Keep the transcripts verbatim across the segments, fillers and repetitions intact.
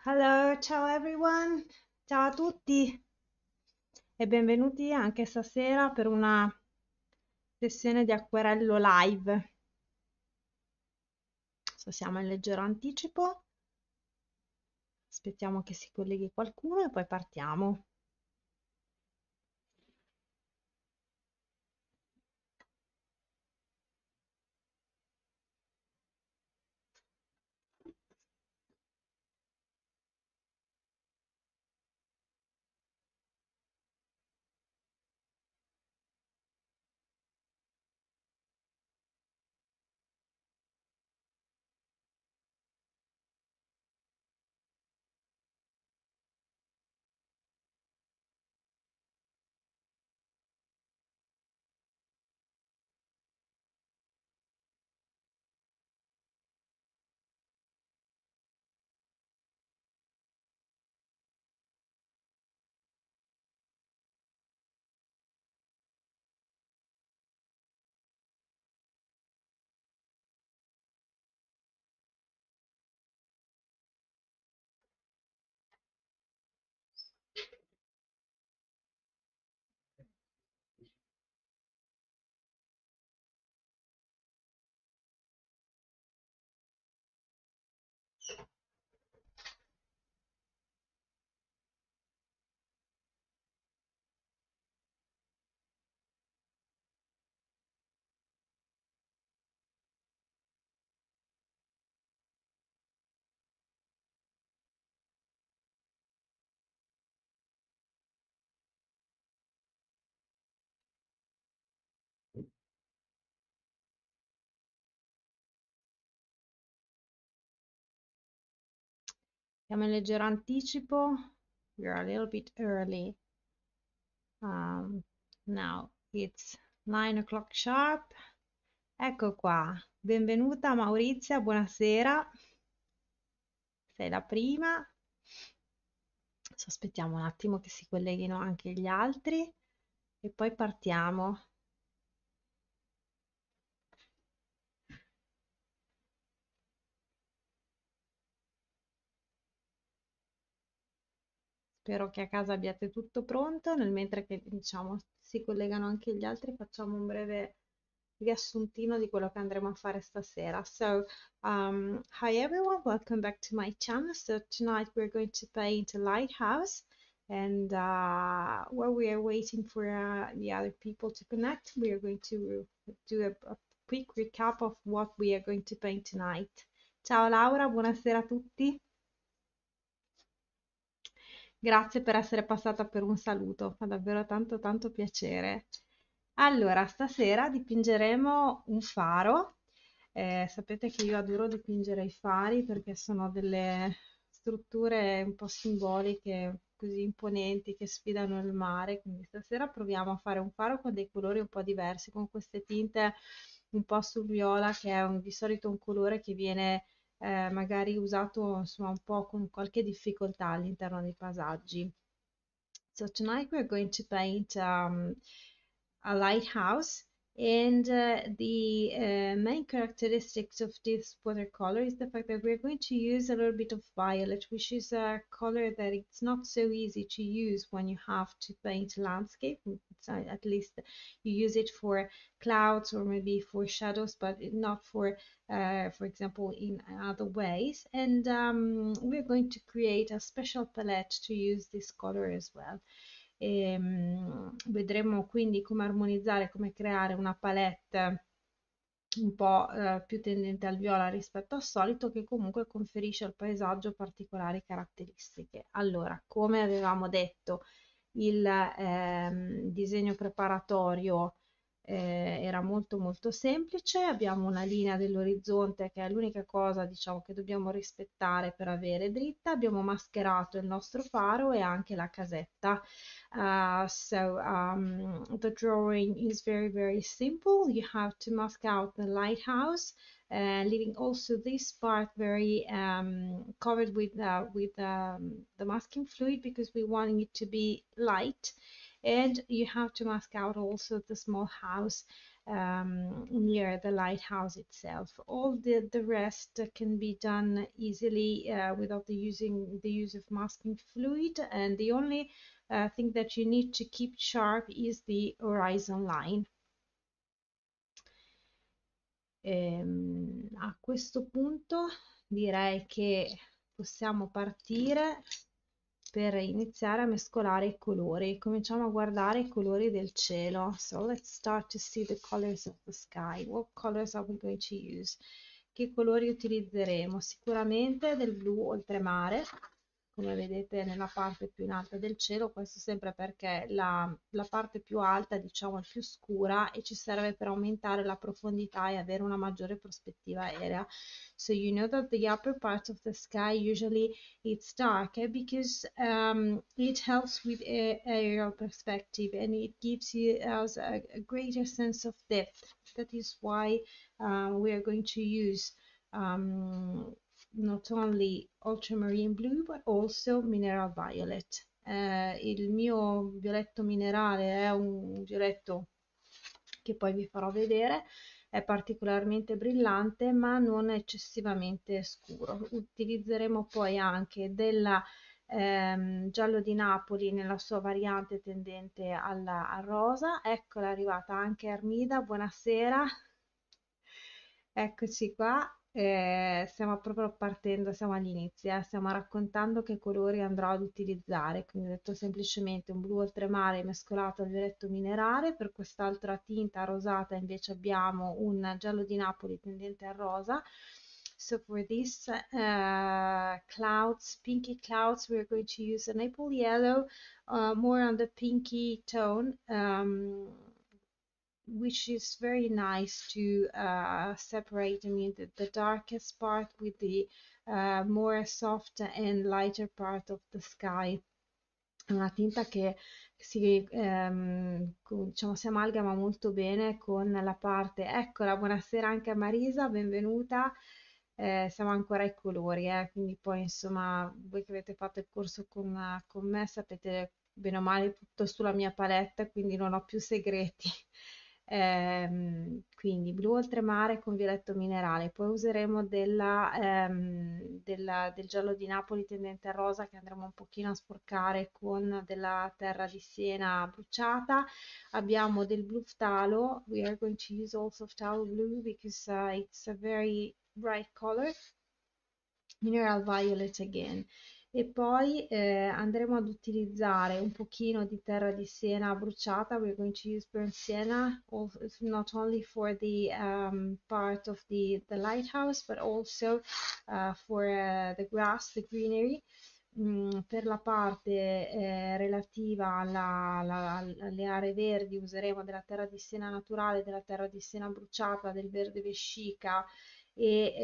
Hello, ciao everyone, ciao a tutti e benvenuti anche stasera per una sessione di acquerello live. Adesso siamo in leggero anticipo, aspettiamo che si colleghi qualcuno e poi partiamo. Siamo in leggero anticipo, we're a little bit early. Um, now it's nine o'clock sharp. Ecco qua, benvenuta Maurizia, buonasera, sei la prima. Adesso aspettiamo un attimo che si colleghino anche gli altri e poi partiamo. Spero che a casa abbiate tutto pronto. Nel mentre che diciamo si collegano anche gli altri, facciamo un breve riassuntino di quello che andremo a fare stasera. So, um, hi everyone, welcome back to my channel. So tonight we're going to paint a lighthouse. And uh, while we are waiting for uh, the other people to connect, we are going to do a, a quick recap of what we are going to paint tonight. Ciao Laura, buonasera a tutti. Grazie per essere passata per un saluto, fa davvero tanto tanto piacere. Allora, stasera dipingeremo un faro. Eh, sapete che io adoro dipingere i fari perché sono delle strutture un po' simboliche, così imponenti, che sfidano il mare. Quindi stasera proviamo a fare un faro con dei colori un po' diversi, con queste tinte un po' sul viola, che è un- di solito un colore che viene eh, magari usato insomma un po' con qualche difficoltà all'interno dei paesaggi. So tonight we're going to paint um, a lighthouse, and uh, the uh, main characteristics of this watercolor is the fact that we're going to use a little bit of violet, which is a color that it's not so easy to use when you have to paint landscape. So at least you use it for clouds or maybe for shadows, but not for uh, for example, in other ways. And um, we're going to create a special palette to use this color as well. E, um, vedremo quindi come armonizzare, come creare una palette un po' eh, più tendente al viola rispetto al solito, che comunque conferisce al paesaggio particolari caratteristiche. Allora, come avevamo detto, il ehm, disegno preparatorio eh, era molto molto semplice. Abbiamo una linea dell'orizzonte che è l'unica cosa, diciamo, che dobbiamo rispettare per avere dritta. Abbiamo mascherato il nostro faro e anche la casetta. Uh, so um, the drawing is very very simple. You have to mask out the lighthouse, uh, leaving also this part very um, covered with uh, with um, the masking fluid, because we want it to be light. And you have to mask out also the small house um, near the lighthouse itself. All the, the rest can be done easily uh, without the using the use of masking fluid, and the only uh, thing that you need to keep sharp is the horizon line. Ehm, a questo punto direi che possiamo partire per iniziare a mescolare i colori. Cominciamo a guardare i colori del cielo. So let's start to see the colors of the sky. What colors are we going to use? Che colori utilizzeremo? Sicuramente del blu oltremare, come vedete nella parte più in alto del cielo, questo sempre perché la, la parte più alta, diciamo, è più scura e ci serve per aumentare la profondità e avere una maggiore prospettiva aerea. So you know that the upper part of the sky usually it's dark eh, because um, it helps with a aerial perspective and it gives you us a, a greater sense of depth. That is why uh, we are going to use um, not only ultramarine blue but also mineral violet. Eh, il mio violetto minerale è un violetto che poi vi farò vedere, è particolarmente brillante ma non eccessivamente scuro. Utilizzeremo poi anche della ehm, giallo di Napoli nella sua variante tendente alla, al rosa. Eccola, è arrivata anche Armida, buonasera. Eccoci qua, eh, stiamo proprio partendo, siamo all'inizio, eh, stiamo raccontando che colori andrò ad utilizzare, quindi ho detto semplicemente un blu oltremare mescolato al violetto minerale. Per quest'altra tinta rosata invece abbiamo un giallo di Napoli tendente al rosa. So for this uh, clouds, pinky clouds, we're going to use an apple yellow, uh, more on the pinky tone. Um, which is very nice to uh, separate, I mean, the, the darkest part with the uh, more soft and lighter part of the sky. È una tinta che si, ehm, diciamo, si amalgama molto bene con la parte. Eccola, buonasera anche a Marisa, benvenuta. Eh, siamo ancora ai colori, eh, quindi poi insomma voi che avete fatto il corso con, con me sapete bene o male tutto sulla mia palette, quindi non ho più segreti. Ehm, quindi blu oltremare con violetto minerale, poi useremo della, ehm, della- del giallo di Napoli tendente a rosa che andremo un pochino a sporcare con della terra di Siena bruciata. Abbiamo del blu ftalo, we are going to use also phthalo blue because uh, it's a very bright color. Mineral violet again. E poi eh, andremo ad utilizzare un pochino di terra di siena bruciata. We're going to use burnt sienna, not only for the um, part of the, the lighthouse, but also uh, for uh, the grass, the greenery. Mm, per la parte eh, relativa alla, alla, alle aree verdi useremo della terra di siena naturale, della terra di siena bruciata, del verde vescica e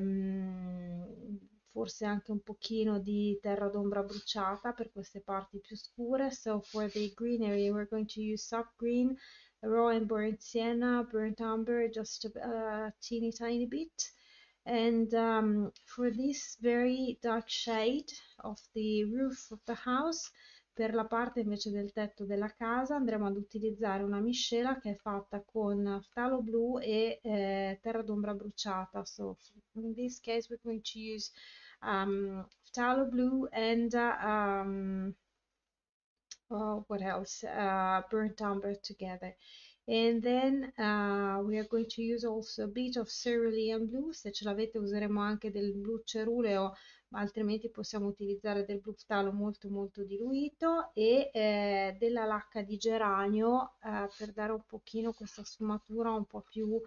ehm, forse anche un pochino di terra d'ombra bruciata per queste parti più scure. So for the greenery we're going to use soft green, raw and burnt sienna, burnt umber, just a, a teeny tiny bit. And um, for this very dark shade of the roof of the house, per la parte invece del tetto della casa andremo ad utilizzare una miscela che è fatta con phthalo blu e eh, terra d'ombra bruciata. So in this case we're going to use um, phthalo blue and uh, um, oh, what else? Uh, burnt umber together. And then uh, we are going to use also a bit of cerulean blue. Se ce l'avete useremo anche del blu ceruleo, ma altrimenti possiamo utilizzare del blu ftalo molto molto diluito e eh, della lacca di geranio eh, per dare un pochino questa sfumatura un po' più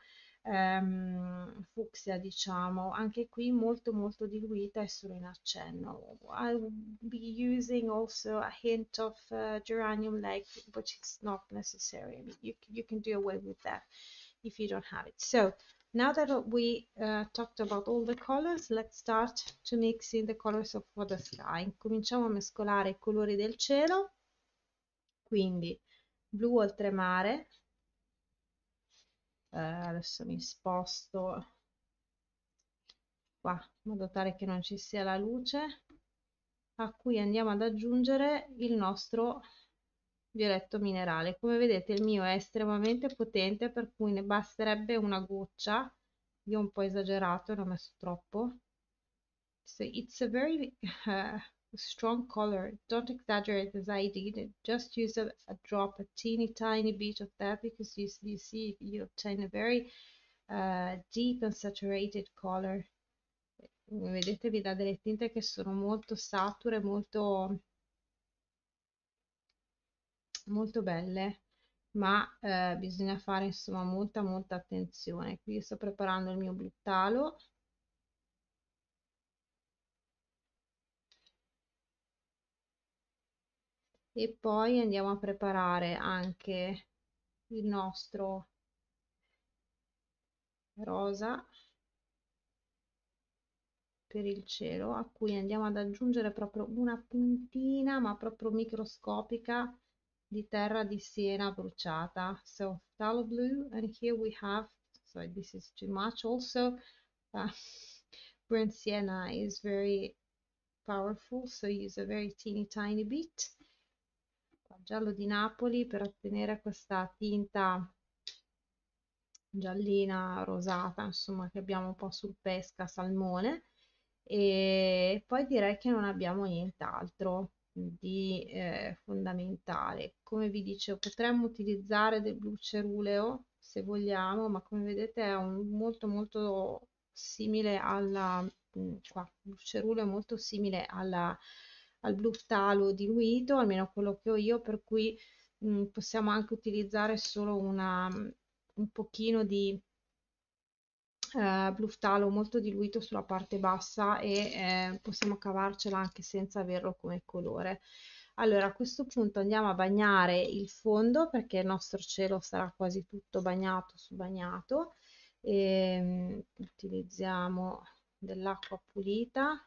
ehm, fucsia, diciamo, anche qui molto molto diluita e solo in accenno. I'll be using also a hint of uh, geranium like, but it's not necessary. I mean, you, you can do away with that if you don't have it. So now that we uh, talked about all the colors, let's start to mix in the colors of for the sky. Cominciamo a mescolare i colori del cielo, quindi blu oltremare. Eh, adesso mi sposto qua in modo tale che non ci sia la luce, a cui andiamo ad aggiungere il nostro violetto minerale. Come vedete il mio è estremamente potente, per cui ne basterebbe una goccia. Io ho un po' esagerato, ne ho messo troppo. So it's a very uh, strong color. Don't exaggerate as I did. Just use a, a drop, a teeny tiny bit of that, because you, you see you obtain a very uh, deep and saturated color. Come vedete vi dà delle tinte che sono molto sature, molto, molto belle, ma eh, bisogna fare insomma molta molta attenzione. Qui sto preparando il mio blu talo. E poi andiamo a preparare anche il nostro rosa per il cielo, a cui andiamo ad aggiungere proprio una puntina, ma proprio microscopica, di terra di siena bruciata. So phthalo blue, and here we have, so this is too much also, uh, burnt sienna is very powerful, so use a very teeny tiny bit. Giallo di Napoli, per ottenere questa tinta giallina, rosata, insomma, che abbiamo un po' sul pesca, salmone. E poi direi che non abbiamo nient'altro di eh, fondamentale. Come vi dicevo, potremmo utilizzare del blu ceruleo se vogliamo, ma come vedete è un, molto molto simile alla mh, qua, blu ceruleo è molto simile alla, al blu phthalo diluito, almeno quello che ho io, per cui mh, possiamo anche utilizzare solo una, un pochino di eh, blu phthalo molto diluito sulla parte bassa, e eh, possiamo cavarcela anche senza averlo come colore. Allora, a questo punto andiamo a bagnare il fondo, perché il nostro cielo sarà quasi tutto bagnato su bagnato, e mm, utilizziamo dell'acqua pulita.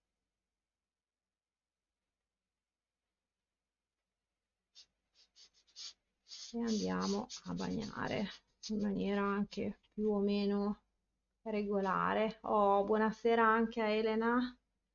E andiamo a bagnare in maniera anche più o meno regolare. Oh, buonasera anche a Elena.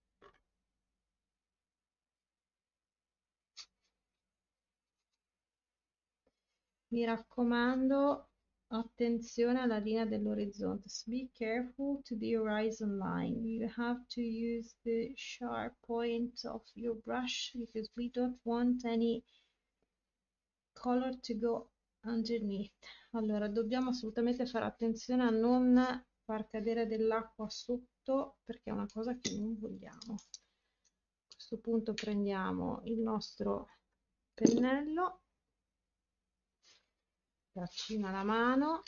Mi raccomando, attenzione alla linea dell'orizzonte. So be careful to the horizon line. You have to use the sharp point of your brush, because we don't want any color to go underneath. Allora, dobbiamo assolutamente fare attenzione a non far cadere dell'acqua sotto, perché è una cosa che non vogliamo. A questo punto prendiamo il nostro pennello, braccino alla mano,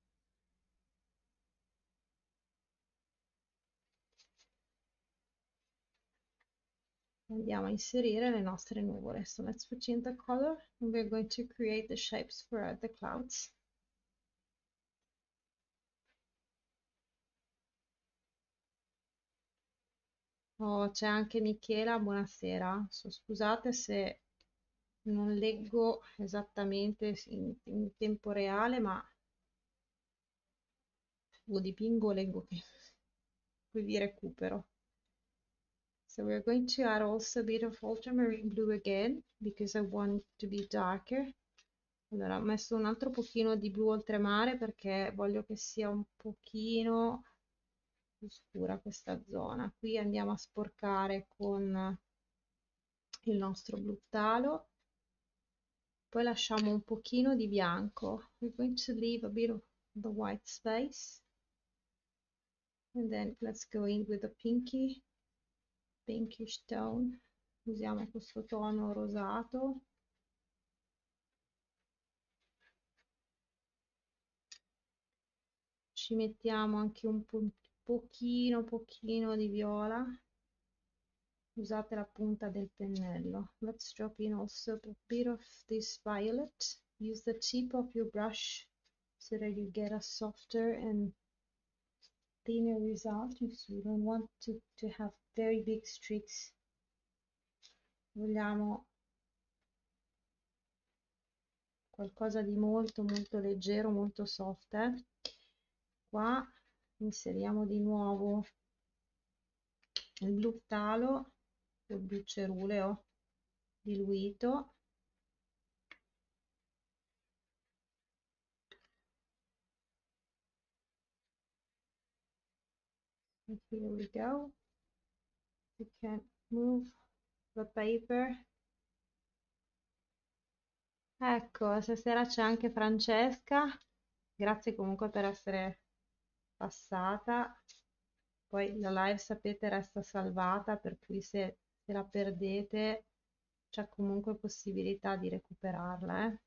andiamo a inserire le nostre nuvole. So let's put in the color and we're going to create the shapes for the clouds. Oh, c'è anche Michela, buonasera. So, scusate se non leggo esattamente in, in tempo reale, ma o dipingo o leggo che qui vi recupero. So we're going to add also a bit of ultramarine blue again, because I want it to be darker. Allora, ho messo un altro pochino di blu oltremare perché voglio che sia un pochino più scura questa zona. Qui andiamo a sporcare con il nostro blu talo, poi lasciamo un pochino di bianco. We're going to leave a bit of the white space, and then let's go in with a pinky pinkish tone. Usiamo questo tono rosato. Ci mettiamo anche un po pochino pochino di viola. Usate la punta del pennello. Let's drop in also a bit of this violet. Use the tip of your brush so that you get a softer and thinner result. You don't want to, to have very big streaks. Vogliamo qualcosa di molto molto leggero, molto soft. Eh? Qua inseriamo di nuovo il blu talo, il blu ceruleo diluito, Here we go. We can move the paper. Ecco, stasera c'è anche Francesca. Grazie comunque per essere passata. Poi la live, sapete, resta salvata, per cui se, se la perdete c'è comunque possibilità di recuperarla, eh.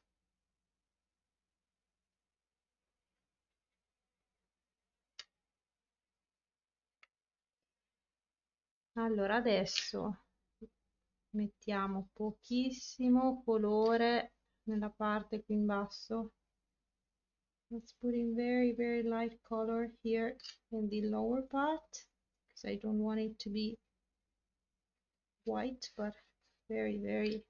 Allora, adesso mettiamo pochissimo colore nella parte qui in basso. Let's put in very, very light color here in the lower part, because I don't want it to be white, but very, very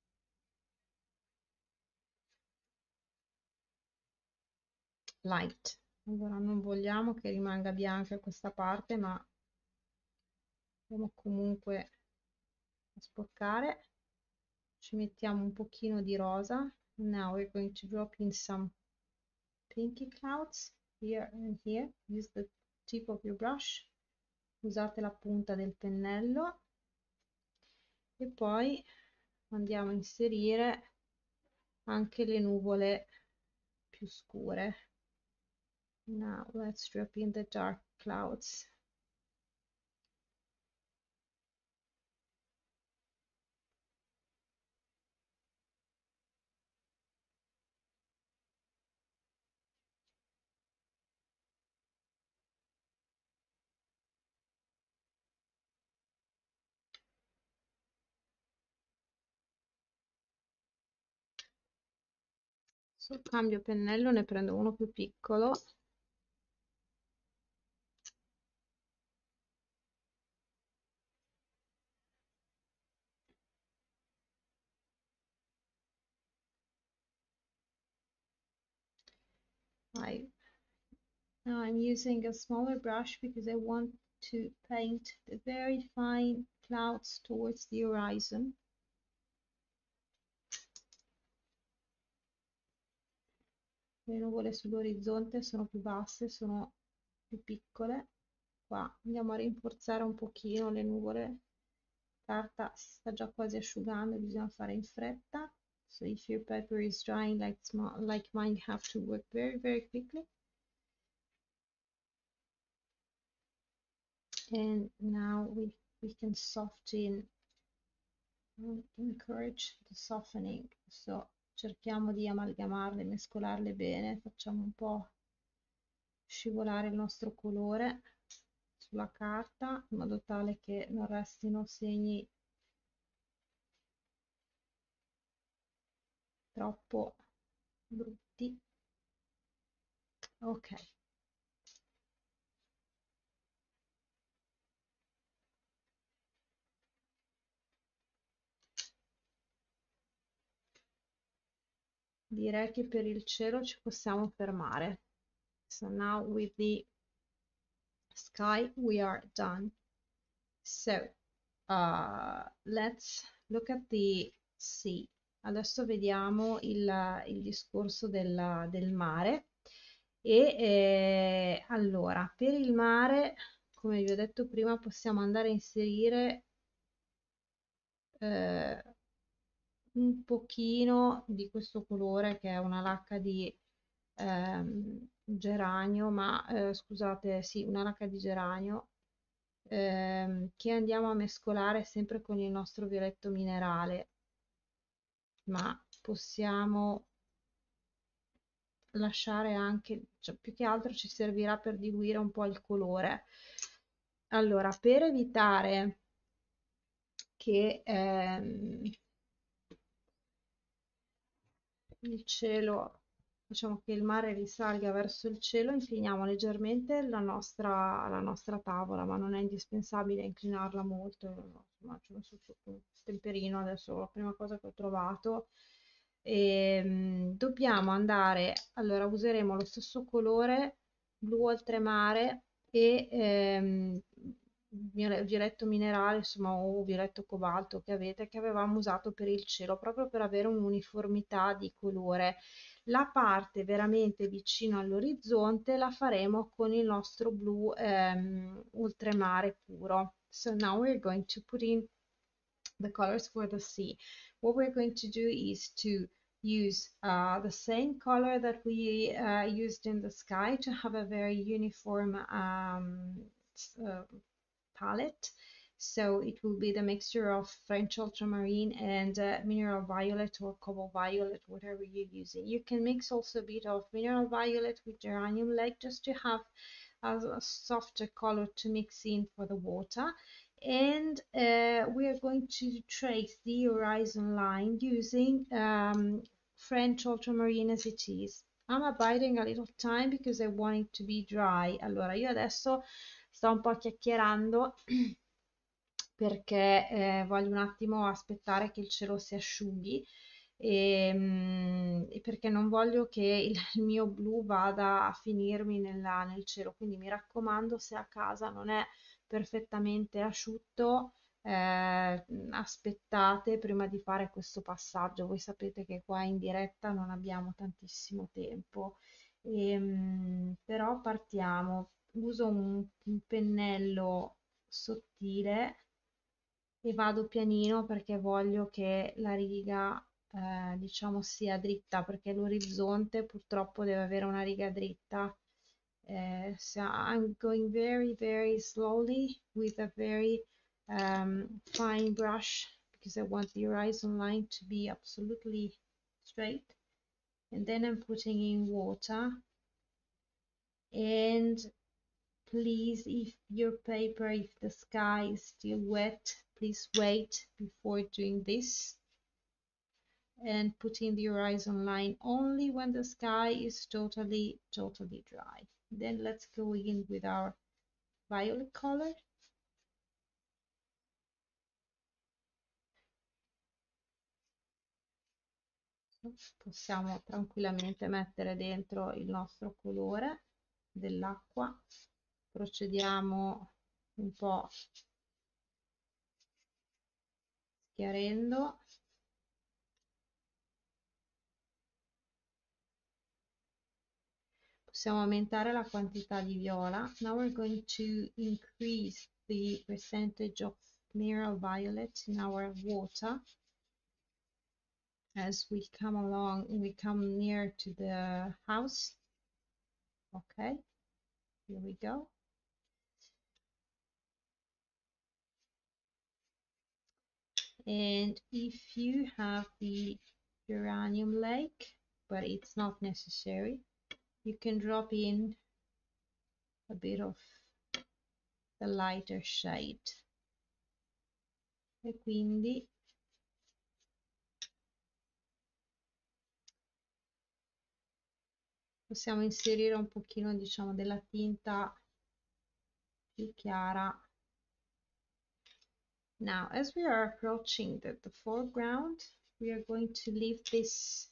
light. Allora, non vogliamo che rimanga bianca questa parte, ma andiamo comunque a sporcare. Ci mettiamo un pochino di rosa. Now we're going to drop in some pinky clouds here and here. Use the tip of your brush. Usate la punta del pennello e poi andiamo a inserire anche le nuvole più scure. Now let's drop in the dark clouds. Sul cambio pennello ne prendo uno più piccolo. I, now I'm using a smaller brush because I want to paint the very fine clouds towards the horizon. Le nuvole sull'orizzonte sono più basse, sono più piccole. Qua andiamo a rinforzare un pochino le nuvole. La carta si sta già quasi asciugando, bisogna fare in fretta. So if your paper is drying like, small, like mine, you have to work very, very quickly. And now we, we can soften, encourage the softening. So cerchiamo di amalgamarle, mescolarle bene, facciamo un po' scivolare il nostro colore sulla carta in modo tale che non restino segni troppo brutti. Ok, direi che per il cielo ci possiamo fermare. So now with the sky we are done. So uh, let's look at the sea. Adesso vediamo il, il discorso del, del mare. E eh, allora, per il mare, come vi ho detto prima, possiamo andare a inserire eh, un pochino di questo colore che è una lacca di ehm, geranio, ma eh, scusate, sì, una lacca di geranio ehm, che andiamo a mescolare sempre con il nostro violetto minerale, ma possiamo lasciare anche, cioè, più che altro ci servirà per diluire un po' il colore. Allora, per evitare che ehm, il cielo, diciamo che il mare risalga verso il cielo, incliniamo leggermente la nostra, la nostra tavola, ma non è indispensabile inclinarla molto. Insomma, ci ho messo su un temperino adesso, la prima cosa che ho trovato. E, mh, dobbiamo andare, allora useremo lo stesso colore blu oltremare e ehm, viole- violetto minerale, insomma, o violetto cobalto che avete, che avevamo usato per il cielo, proprio per avere un'uniformità di colore. La parte veramente vicino all'orizzonte la faremo con il nostro blu ehm, ultramare puro. So now we're going to put in the colors for the sea. What we're going to do is to use uh, the same color that we uh, used in the sky to have a very uniform um, uh, palette. So it will be the mixture of French ultramarine and uh, mineral violet or cobalt violet, whatever you're using. You can mix also a bit of mineral violet with geranium lake just to have a, a softer color to mix in for the water. And uh, we are going to trace the horizon line using um, French ultramarine as it is. I'm abiding a little time because I want it to be dry. Allora, io adesso sto un po' chiacchierando perché eh, voglio un attimo aspettare che il cielo si asciughi e, mm, e perché non voglio che il, il mio blu vada a finirmi nella- nel cielo. Quindi mi raccomando, se a casa non è perfettamente asciutto, eh, aspettate prima di fare questo passaggio. Voi sapete che qua in diretta non abbiamo tantissimo tempo. Ehm, però partiamo. Uso un, un pennello sottile e vado pianino perché voglio che la riga, eh, diciamo, sia dritta, perché l'orizzonte purtroppo deve avere una riga dritta. Uh, so I'm going very, very slowly with a very um, fine brush because I want the horizon line to be absolutely straight. And then I'm putting in water. And please, if your paper, if the sky is still wet, please wait before doing this. And put in the horizon line only when the sky is totally, totally dry. Then let's go in with our violet color. Possiamo tranquillamente mettere dentro il nostro colore dell'acqua. Procediamo un po' schiarendo. Possiamo aumentare la quantità di viola. Now we're going to increase the percentage of mineral violet in our water as we come along, we come near to the house. Okay, here we go. And if you have the geranium lake, but it's not necessary, you can drop in a bit of the lighter shade. E quindi possiamo inserire un pochino, diciamo, della tinta più chiara. Now, as we are approaching the, the foreground, we are going to leave this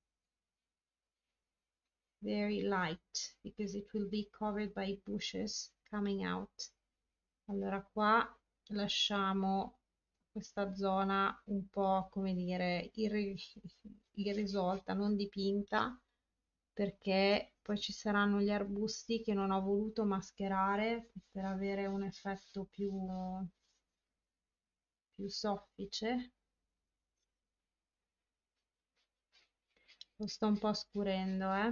very light because it will be covered by bushes coming out. Allora qua lasciamo questa zona un po', come dire, irri irrisolta, non dipinta, perché poi ci saranno gli arbusti che non ho voluto mascherare per avere un effetto più, più soffice. Lo sto un po' scurendo, eh?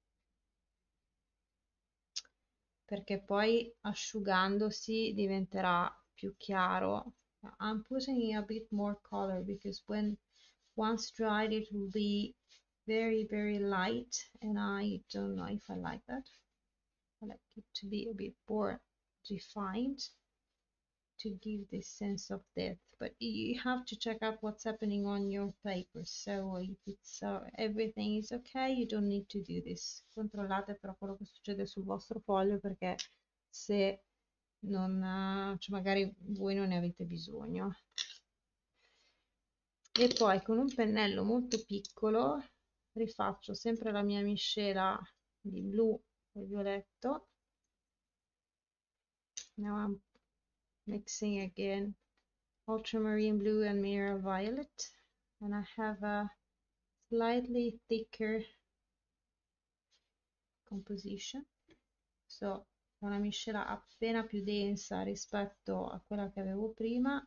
Perché poi asciugandosi diventerà più chiaro. I'm putting a bit more color because when once dried it will be very very light and I don't know if I like that. I like it to be a bit more defined to give this sense of depth, but you have to check out what's happening on your paper. So if it's uh, everything is okay, you don't need to do this. Controllate però quello che succede sul vostro foglio, perché se non uh, cioè magari voi non ne avete bisogno. E poi con un pennello molto piccolo rifaccio sempre la mia miscela di blu e violetto. Now I'm mixing again ultramarine blue and mineral violet, and I have a slightly thicker composition, so una miscela appena più densa rispetto a quella che avevo prima,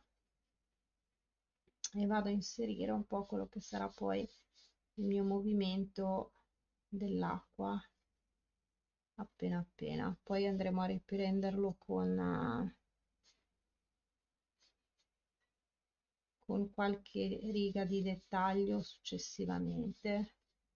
e vado a inserire un po' quello che sarà poi il mio movimento dell'acqua appena appena. Poi andremo a riprenderlo con, uh, con qualche riga di dettaglio successivamente.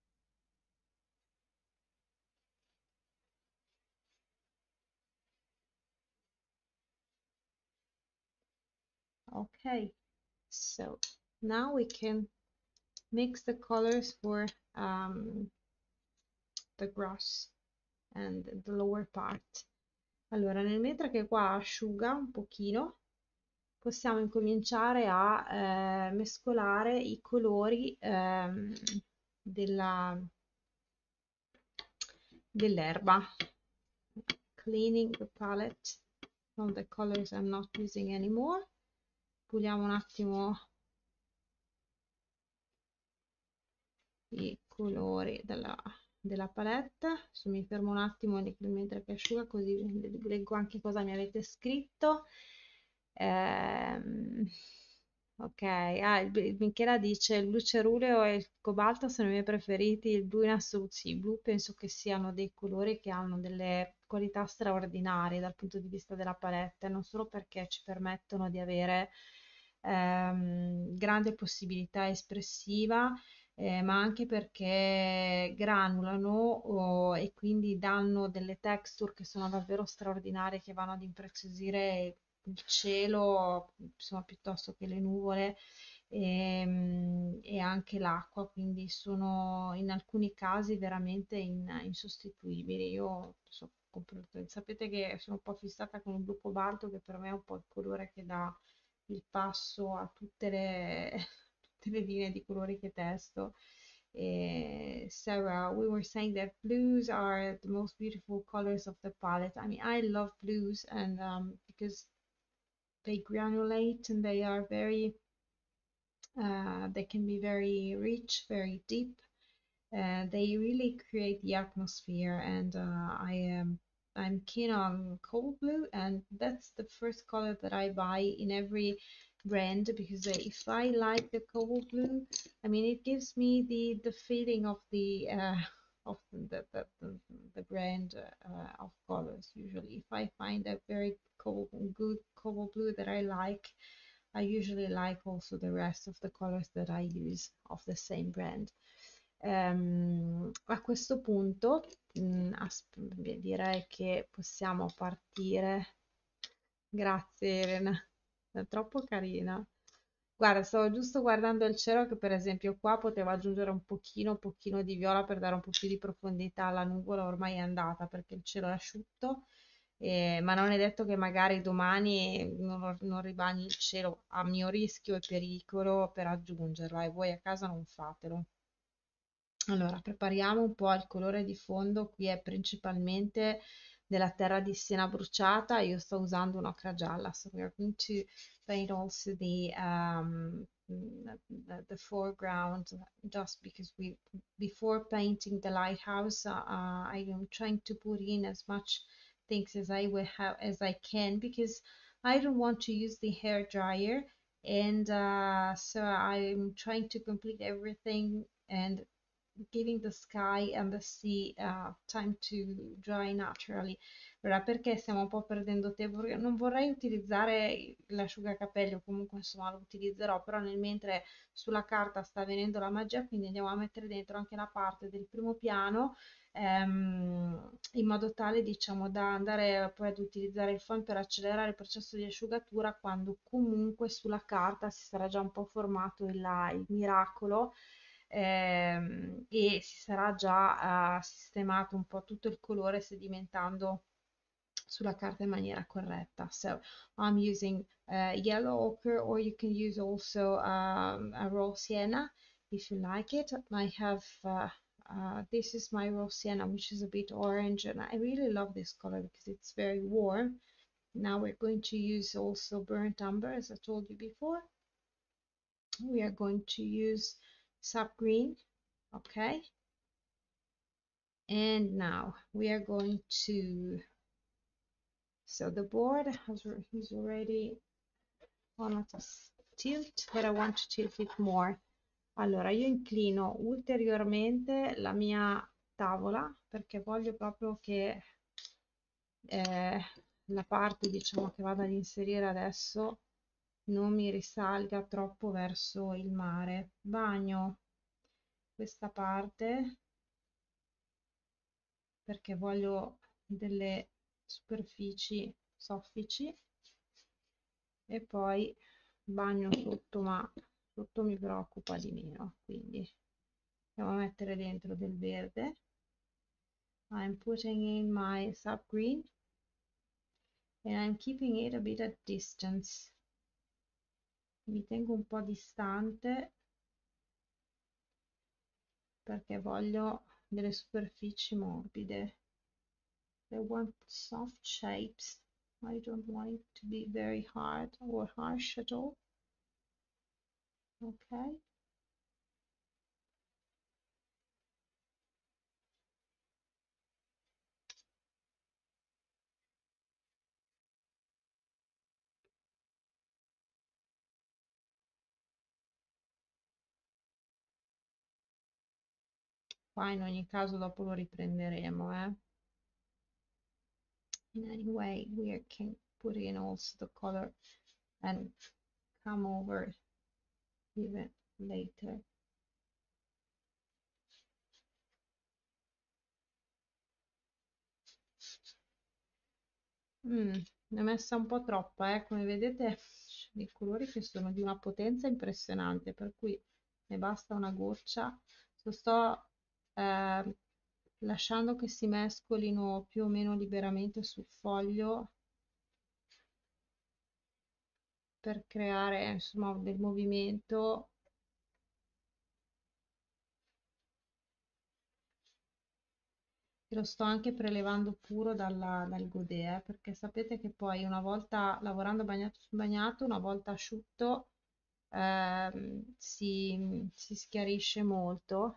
Okay, so now we can mix the colors for um, the grass and the lower part. Allora, nel mentre che qua asciuga un pochino, possiamo incominciare a eh, mescolare i colori ehm, della dell'erba. Cleaning the palette from the colors I'm not using anymore. Puliamo un attimo i colori della, della palette. Adesso mi fermo un attimo mentre che asciuga, così leggo anche cosa mi avete scritto. Ehm, ok, ah, il, Michela dice il blu ceruleo e il cobalto sono i miei preferiti, il blu in assoluto. Sì, il blu penso che siano dei colori che hanno delle qualità straordinarie dal punto di vista della palette, non solo perché ci permettono di avere ehm, grande possibilità espressiva, eh, ma anche perché granulano oh, e quindi danno delle texture che sono davvero straordinarie, che vanno ad impreziosire il cielo, insomma, piuttosto che le nuvole e, e anche l'acqua, quindi sono in alcuni casi veramente in- insostituibili. Io so- compro- sapete che sono un po' fissata con il blu cobalto, che per me è un po' il colore che dà il passo a tutte le, tutte le linee di colori che testo. Eh, Sarah, we were saying that blues are the most beautiful colors of the palette. I mean, I love blues, and um, because they granulate and they are very, uh, they can be very rich, very deep. Uh, they really create the atmosphere, and uh, I am I'm keen on cold blue, and that's the first color that I buy in every brand, because uh, if I like the cold blue, I mean it gives me the the feeling of the uh, of the the, the, the brand uh, of colors. Usually, if I find a very cold good cold blue that I like, I usually like also the rest of the colors that I use of the same brand. Ehm, a questo punto mh, asp- direi che possiamo partire. Grazie Elena, è troppo carina. Guarda, stavo giusto guardando il cielo, che per esempio qua poteva aggiungere un pochino, un pochino di viola per dare un po' più di profondità alla nuvola, ormai è andata perché il cielo è asciutto, eh, ma non è detto che magari domani non, non ribagni il cielo, a mio rischio e pericolo per aggiungerla, e voi a casa non fatelo. Allora, prepariamo un po' il colore di fondo. Qui è principalmente della terra di Siena bruciata. Io sto usando un'ocra gialla, so we are going to paint also the um, the, the foreground, just because we before painting the lighthouse, uh, I am trying to put in as much things as I will have as I can, because I don't want to use the hair dryer, and uh, so I'm trying to complete everything and giving the sky and the sea uh, time to dry naturally. Allora, perché stiamo un po' perdendo tempo? Perché non vorrei utilizzare l'asciugacapelli, o comunque insomma lo utilizzerò, però nel mentre sulla carta sta venendo la magia, quindi andiamo a mettere dentro anche la parte del primo piano, ehm, in modo tale, diciamo, da andare poi ad utilizzare il foam per accelerare il processo di asciugatura, quando comunque sulla carta si sarà già un po' formato il, il miracolo, ehm, e si sarà già eh, sistemato un po' tutto il colore, sedimentando sulla carta in maniera corretta. So I'm using uh, yellow ochre, or you can use also um, a raw sienna if you like it. I have uh, uh, this is my raw sienna, which is a bit orange, and I really love this color because it's very warm. Now we're going to use also burnt umber, as I told you before. We are going to use sap green, okay? And now we are going to, so the board has is already on a tilt, but I want to tilt it more. Allora, io inclino ulteriormente la mia tavola perché voglio proprio che eh, la parte, diciamo, che vado ad inserire adesso non mi risalga troppo verso il mare. Bagno questa parte perché voglio delle superfici soffici e poi bagno sotto, ma sotto mi preoccupa di meno, quindi andiamo a mettere dentro del verde. I'm putting in my sap green and I'm keeping it a bit at distance. Mi tengo un po' distante perché voglio delle superfici morbide. I want soft shapes. I don't want it to be very hard or harsh at all. Okay. Qua in ogni caso dopo lo riprenderemo, eh. In any way, we can put in also the color and come over even later. Mm, ne ho messa un po' troppa, eh. Come vedete, i colori che sono di una potenza impressionante, per cui ne basta una goccia. Lo sto eh, lasciando che si mescolino più o meno liberamente sul foglio per creare insomma del movimento. E lo sto anche prelevando puro dalla- dal godè, eh, perché sapete che poi una volta lavorando bagnato su bagnato, una volta asciutto, ehm, si, si schiarisce molto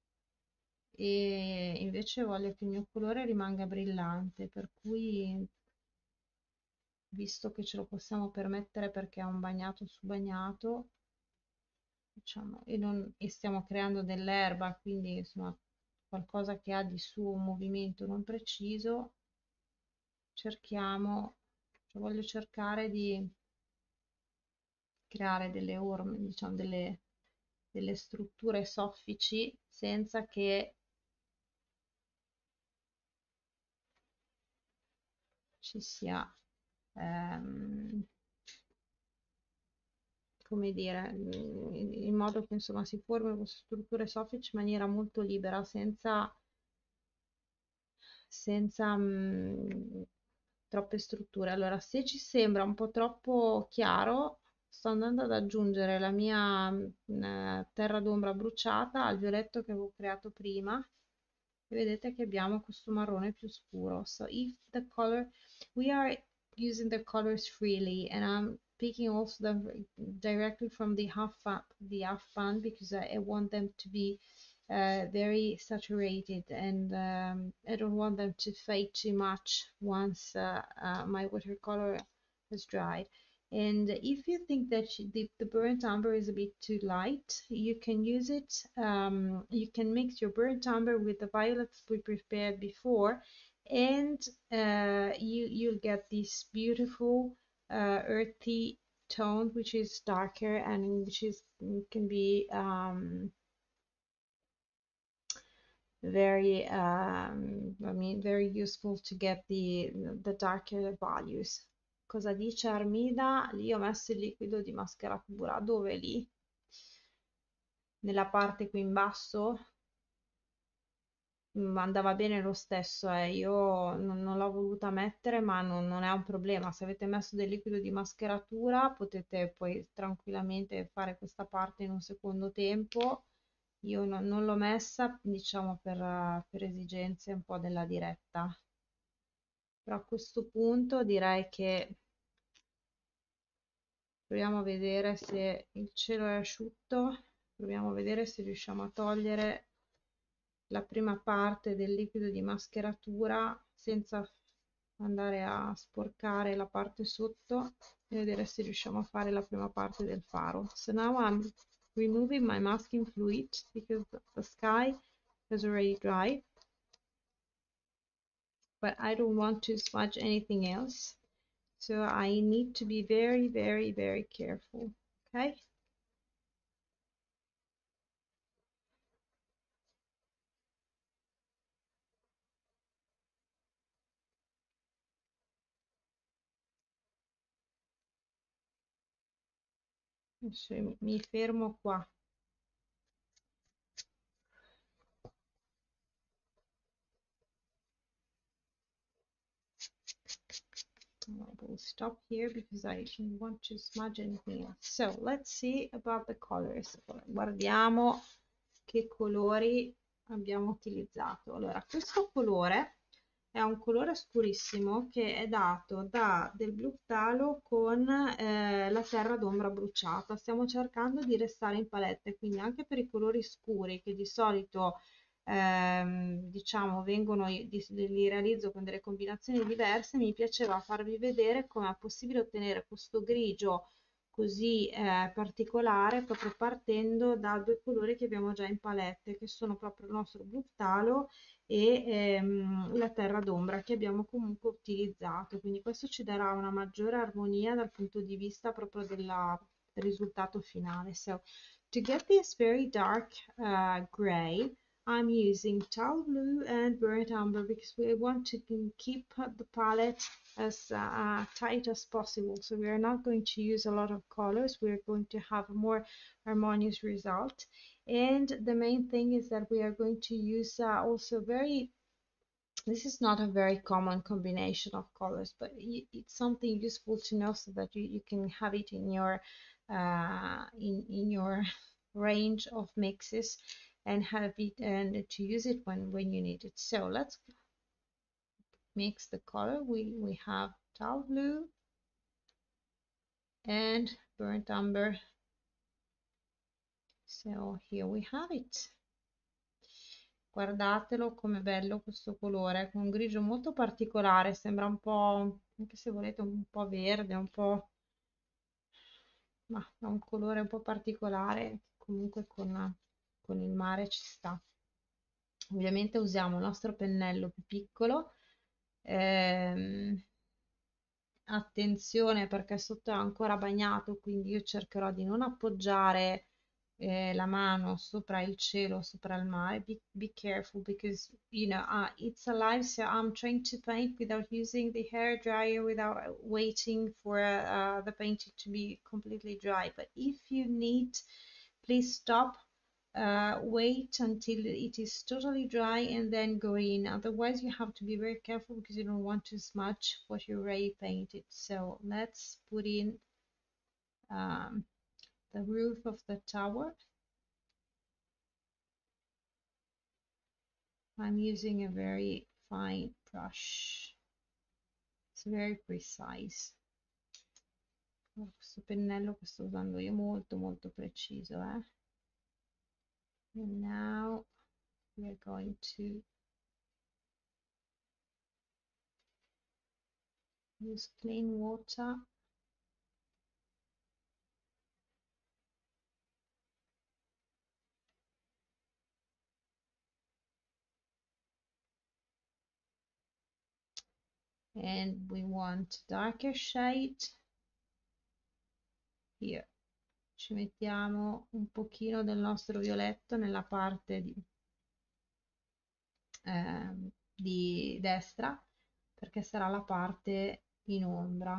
e invece voglio che il mio colore rimanga brillante, per cui visto che ce lo possiamo permettere perché è un bagnato su bagnato, diciamo, e, non, e stiamo creando dell'erba, quindi insomma qualcosa che ha di suo un movimento non preciso, cerchiamo, cioè voglio cercare di creare delle orme, diciamo delle, delle strutture soffici senza che ci sia, ehm, come dire, in, in modo che insomma si formino queste strutture soffici in maniera molto libera, senza senza mh, troppe strutture. Allora, se ci sembra un po' troppo chiaro, sto andando ad aggiungere la mia mh, eh, terra d'ombra bruciata al violetto che avevo creato prima e vedete che abbiamo questo marrone più scuro. So if the color, we are using the colors freely and I'm picking also them directly from the half fun, the half fun because I, I want them to be uh, very saturated and um, I don't want them to fade too much once uh, uh, my watercolor has dried. And if you think that the, the burnt umber is a bit too light, you can use it, um, you can mix your burnt umber with the violets we prepared before and uh, you, you'll get this beautiful uh, earthy tone which is darker and which is can be um, very um, I mean very useful to get the the darker values. Cosa dice Armida? Lì ho messo il liquido di mascheratura. Dove lì? Nella parte qui in basso? Mm, andava bene lo stesso, eh. Io non, non l'ho voluta mettere, ma non, non è un problema. Se avete messo del liquido di mascheratura, potete poi tranquillamente fare questa parte in un secondo tempo. Io no- non l'ho messa, diciamo, per, per esigenze un po' della diretta. però a questo punto direi che proviamo a vedere se il cielo è asciutto, proviamo a vedere se riusciamo a togliere la prima parte del liquido di mascheratura senza andare a sporcare la parte sotto e vedere se riusciamo a fare la prima parte del faro. So now I'm removing my masking fluid because the sky is already dry, but I don't want to smudge anything else, so I need to be very very very careful. Okay, adesso mi fermo qua. We'll stop here because I don't want to smudge anything else. So let's see about the colors. Guardiamo che colori abbiamo utilizzato. Allora, questo colore è un colore scurissimo che è dato da del blu phthalo con eh, la terra d'ombra bruciata. Stiamo cercando di restare in palette, quindi anche per i colori scuri che di solito ehm, diciamo vengono, li realizzo con delle combinazioni diverse, mi piaceva farvi vedere come è possibile ottenere questo grigio così eh, particolare proprio partendo da due colori che abbiamo già in palette, che sono proprio il nostro blu phthalo e ehm, la terra d'ombra che abbiamo comunque utilizzato, quindi questo ci darà una maggiore armonia dal punto di vista proprio della, del risultato finale. So to get this very dark uh, gray, I'm using Tal Blue and Burnt Umber because we want to keep the palette as uh, tight as possible. So we are not going to use a lot of colors. We are going to have a more harmonious result. And the main thing is that we are going to use uh, also very, this is not a very common combination of colors, but it's something useful to know so that you, you can have it in your uh, in, in your range of mixes and have it and to use it when when you need it. So let's mix the color. We we have Tal Blue and Burnt Umber. So here we have it. Guardatelo com'è bello questo colore, con un grigio molto particolare, sembra un po', anche se volete, un po' verde, un po', ma ha un colore un po' particolare, comunque con, con il mare ci sta. Ovviamente usiamo il nostro pennello più piccolo, ehm, attenzione perché sotto è ancora bagnato, quindi io cercherò di non appoggiare eh, la mano sopra il cielo, sopra il mare. Be, be careful because you know uh, it's alive, so I'm trying to paint without using the hair dryer, without waiting for uh, the painting to be completely dry. But if you need, please stop. Uh, wait until it is totally dry and then go in. Otherwise, you have to be very careful because you don't want to smudge what you already painted. So let's put in um, the roof of the tower. I'm using a very fine brush. It's very precise. Questo pennello che sto usando io è molto molto preciso, eh? And now we're going to use clean water. And we want darker shade. Here ci mettiamo un pochino del nostro violetto nella parte di, eh, di destra perché sarà la parte in ombra.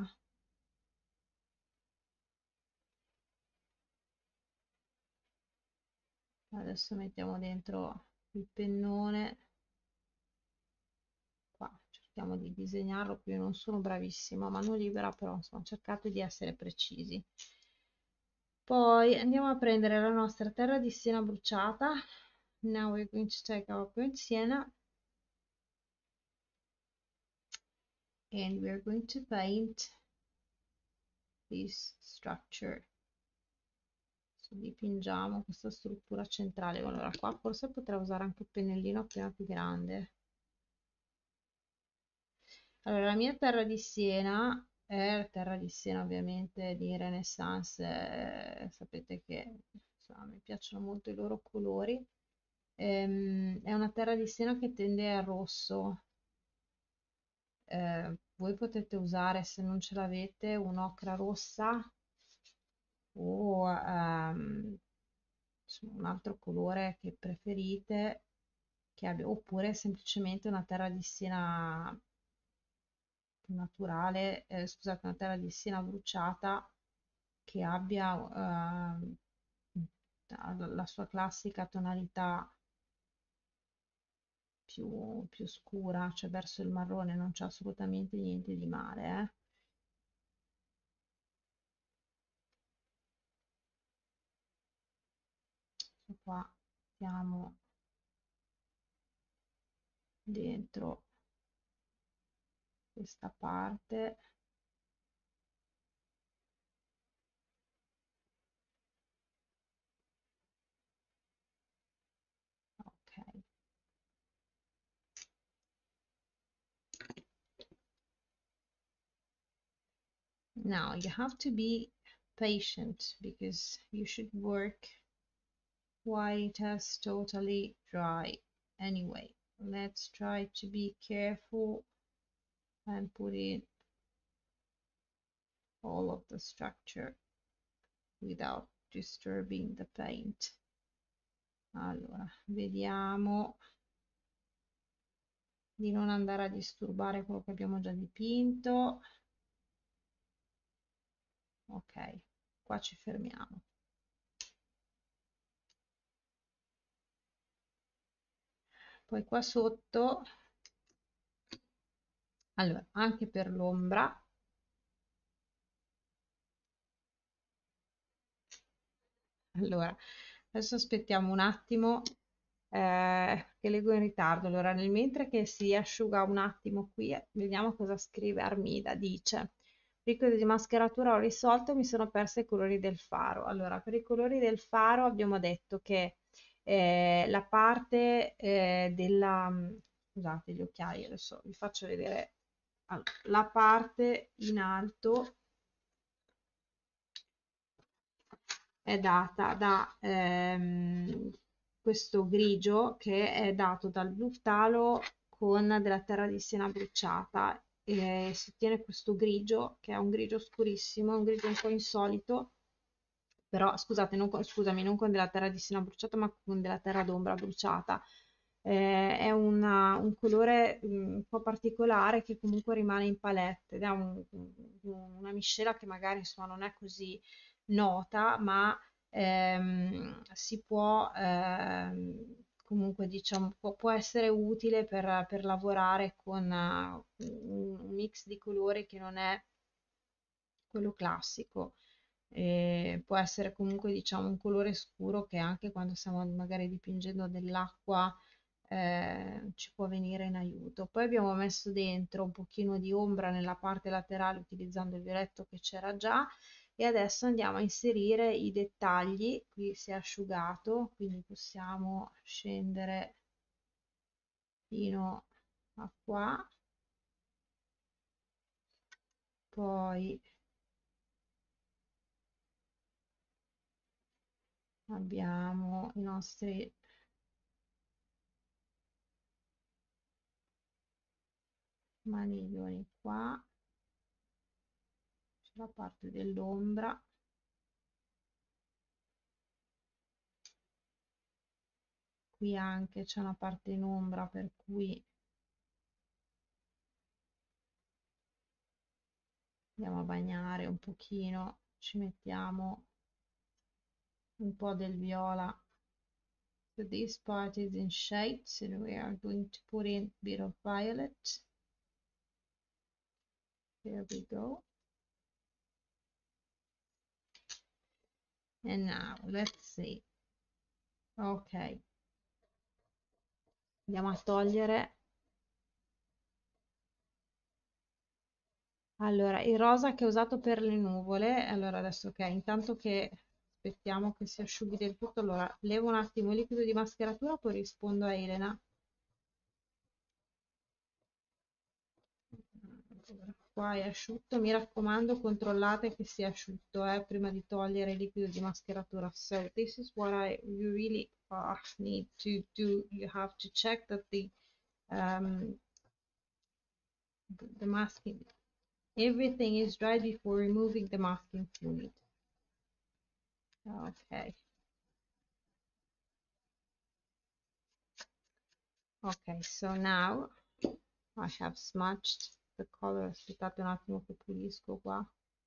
Adesso mettiamo dentro il pennone qua, cerchiamo di disegnarlo, qui io non sono bravissima a mano libera, però insomma cercate di essere precisi. Poi andiamo a prendere la nostra terra di siena bruciata. Now we're going to take our burnt sienna and we're going to paint this structure. So, dipingiamo questa struttura centrale. Allora qua forse potrei usare anche il pennellino appena più grande. Allora, la mia terra di Siena è la terra di Siena ovviamente di Renaissance, eh, sapete che insomma, mi piacciono molto i loro colori. Ehm, è una terra di Siena che tende al rosso. Eh, voi potete usare, se non ce l'avete, un'ocra rossa o ehm, insomma, un altro colore che preferite, che abbia, oppure semplicemente una terra di Siena naturale, eh, scusate, una terra di Siena bruciata che abbia ehm, la sua classica tonalità più, più scura, cioè verso il marrone, non c'è assolutamente niente di male, eh. Questo qua mettiamo dentro questa parte. Ok. Now you have to be patient because you should work while it has totally dry. Anyway, let's try to be careful and put in all of the structure without disturbing the paint. Allora, vediamo di non andare a disturbare quello che abbiamo già dipinto. Ok, qua ci fermiamo. Poi qua sotto, allora, anche per l'ombra, allora, adesso aspettiamo un attimo eh, che leggo in ritardo. Allora, nel mentre che si asciuga un attimo qui, vediamo cosa scrive Armida. Dice: Ricco di mascheratura ho risolto, mi sono persa i colori del faro. Allora, per i colori del faro abbiamo detto che eh, la parte eh, della... Scusate, gli occhiali, adesso vi faccio vedere. Allora, la parte in alto è data da ehm, questo grigio che è dato dal blu phthalo con della terra di Siena bruciata, e si ottiene questo grigio che è un grigio scurissimo, un grigio un po' insolito, però scusate, non con, scusami, non con della terra di Siena bruciata, ma con della terra d'ombra bruciata. Eh, è una- un colore mm, un po' particolare che comunque rimane in palette ed è un- un- una miscela che magari insomma non è così nota, ma ehm, si può ehm, comunque diciamo può, può essere utile per, per lavorare con eh, un, un mix di colori che non è quello classico. E può essere comunque diciamo un colore scuro che anche quando stiamo magari dipingendo dell'acqua eh, ci può venire in aiuto. Poi abbiamo messo dentro un pochino di ombra nella parte laterale utilizzando il violetto che c'era già, e adesso andiamo a inserire i dettagli. Qui si è asciugato, quindi possiamo scendere fino a qua. Poi abbiamo i nostri maniglioni qua, c'è la parte dell'ombra, qui anche c'è una parte in ombra per cui andiamo a bagnare un pochino, ci mettiamo un po' del viola. So this part is in shades and we are going to put in a bit of violet. There we go. And now let's see. Ok, andiamo a togliere Allora, il rosa che ho usato per le nuvole, allora adesso ok, intanto che aspettiamo che si asciughi del tutto, allora levo un attimo il liquido di mascheratura, poi rispondo a Elena. Allora, qua è asciutto, mi raccomando, controllate che sia asciutto eh, prima di togliere il liquido di mascheratura. So this is what I you really uh, need to do. You have to check that the um, the, the masking everything is dry before removing the masking fluid. Okay. Okay, so now I have smudged the color. Aspettate un attimo che pulisco qua.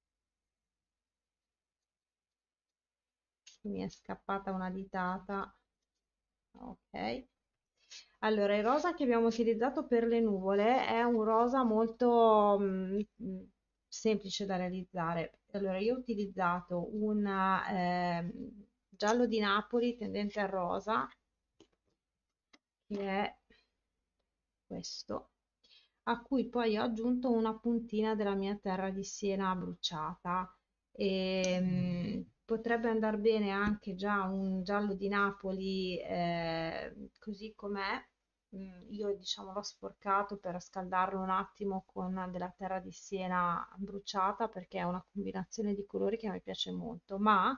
Mi è scappata una ditata. Ok. Allora, il rosa che abbiamo utilizzato per le nuvole è un rosa molto mm, mm, semplice da realizzare. Allora, io ho utilizzato un ehm, giallo di Napoli tendente al rosa, che è questo, a cui poi ho aggiunto una puntina della mia terra di siena bruciata. E, mh, potrebbe andare bene anche già un giallo di Napoli eh, così com'è. Mm, io diciamo l'ho sporcato per scaldarlo un attimo con della terra di siena bruciata perché è una combinazione di colori che mi piace molto, ma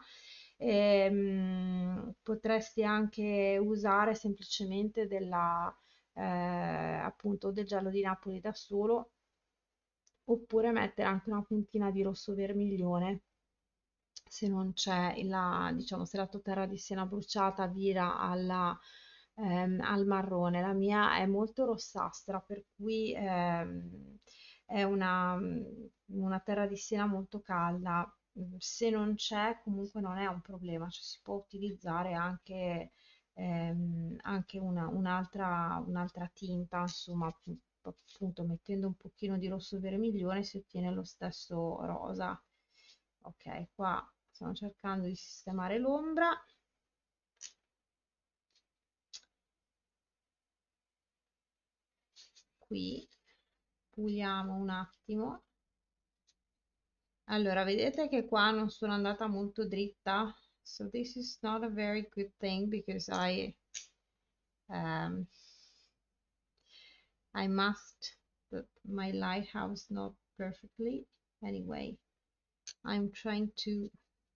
ehm, potresti anche usare semplicemente della eh, appunto del giallo di Napoli da solo, oppure mettere anche una puntina di rosso vermiglione se non c'è la, diciamo, se la tua terra di siena bruciata vira alla, ehm, al marrone. La mia è molto rossastra, per cui ehm, è una, una terra di siena molto calda. Se non c'è, comunque non è un problema, cioè si può utilizzare anche, ehm, anche una- un'altra un'altra tinta, insomma, appu- appunto mettendo un pochino di rosso vermiglione si ottiene lo stesso rosa. Ok, qua stiamo cercando di sistemare l'ombra. Qui puliamo un attimo. Allora, vedete che qua non sono andata molto dritta. So this is not a very good thing because I um, I must put my lighthouse not perfectly. Anyway, I'm trying to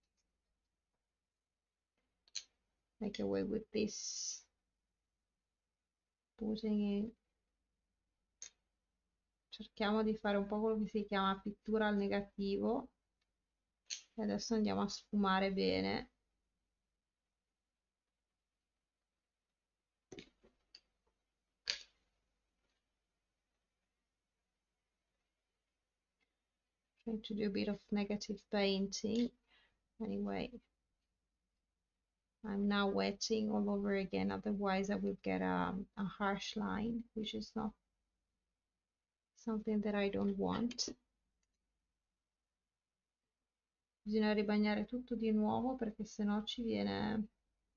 make away with this, putting in. Cerchiamo di fare un po' quello che si chiama pittura al negativo e adesso andiamo a sfumare bene. Trying to do a bit of negative painting. Anyway, I'm now wetting all over again, otherwise I will get a, a harsh line, which is not something that I don't want. Bisogna ribagnare tutto di nuovo perché sennò ci viene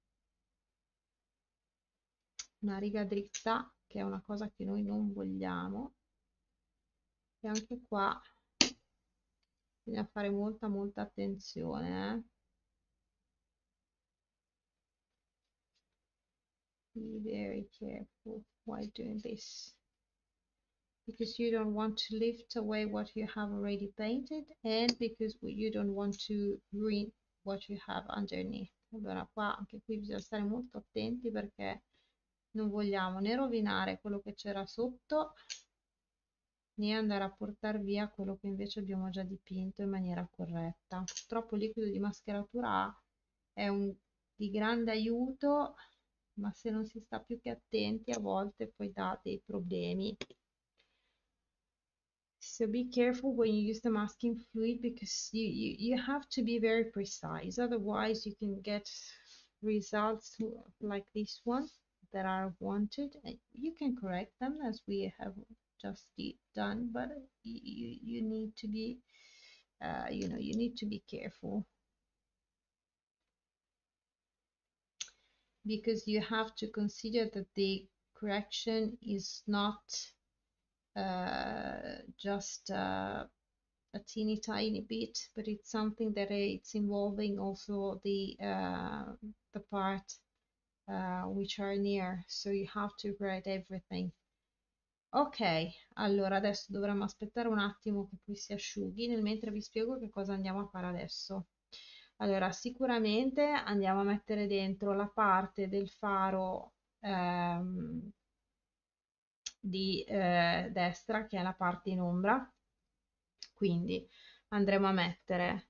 una riga dritta, che è una cosa che noi non vogliamo. E anche qua bisogna fare molta molta attenzione, eh? Be very careful while doing this, because you don't want to lift away what you have already painted and because you don't want to ruin what you have underneath. Allora qua anche qui bisogna stare molto attenti perché non vogliamo né rovinare quello che c'era sotto né andare a portare via quello che invece abbiamo già dipinto in maniera corretta. Purtroppo il liquido di mascheratura è un, di grande aiuto, ma se non si sta più che attenti a volte poi dà dei problemi. So be careful when you use the masking fluid because you, you, you have to be very precise, otherwise you can get results like this one that are wanted. You can correct them as we have just done, but you, you need to be uh, you know you need to be careful because you have to consider that the correction is not uh, just uh, a teeny tiny bit, but it's something that it's involving also the uh, the part uh, which are near, so you have to write everything. Ok, allora adesso dovremmo aspettare un attimo che poi si asciughi, nel mentre vi spiego che cosa andiamo a fare adesso. Allora, sicuramente andiamo a mettere dentro la parte del faro ehm, di eh, destra, che è la parte in ombra, quindi andremo a mettere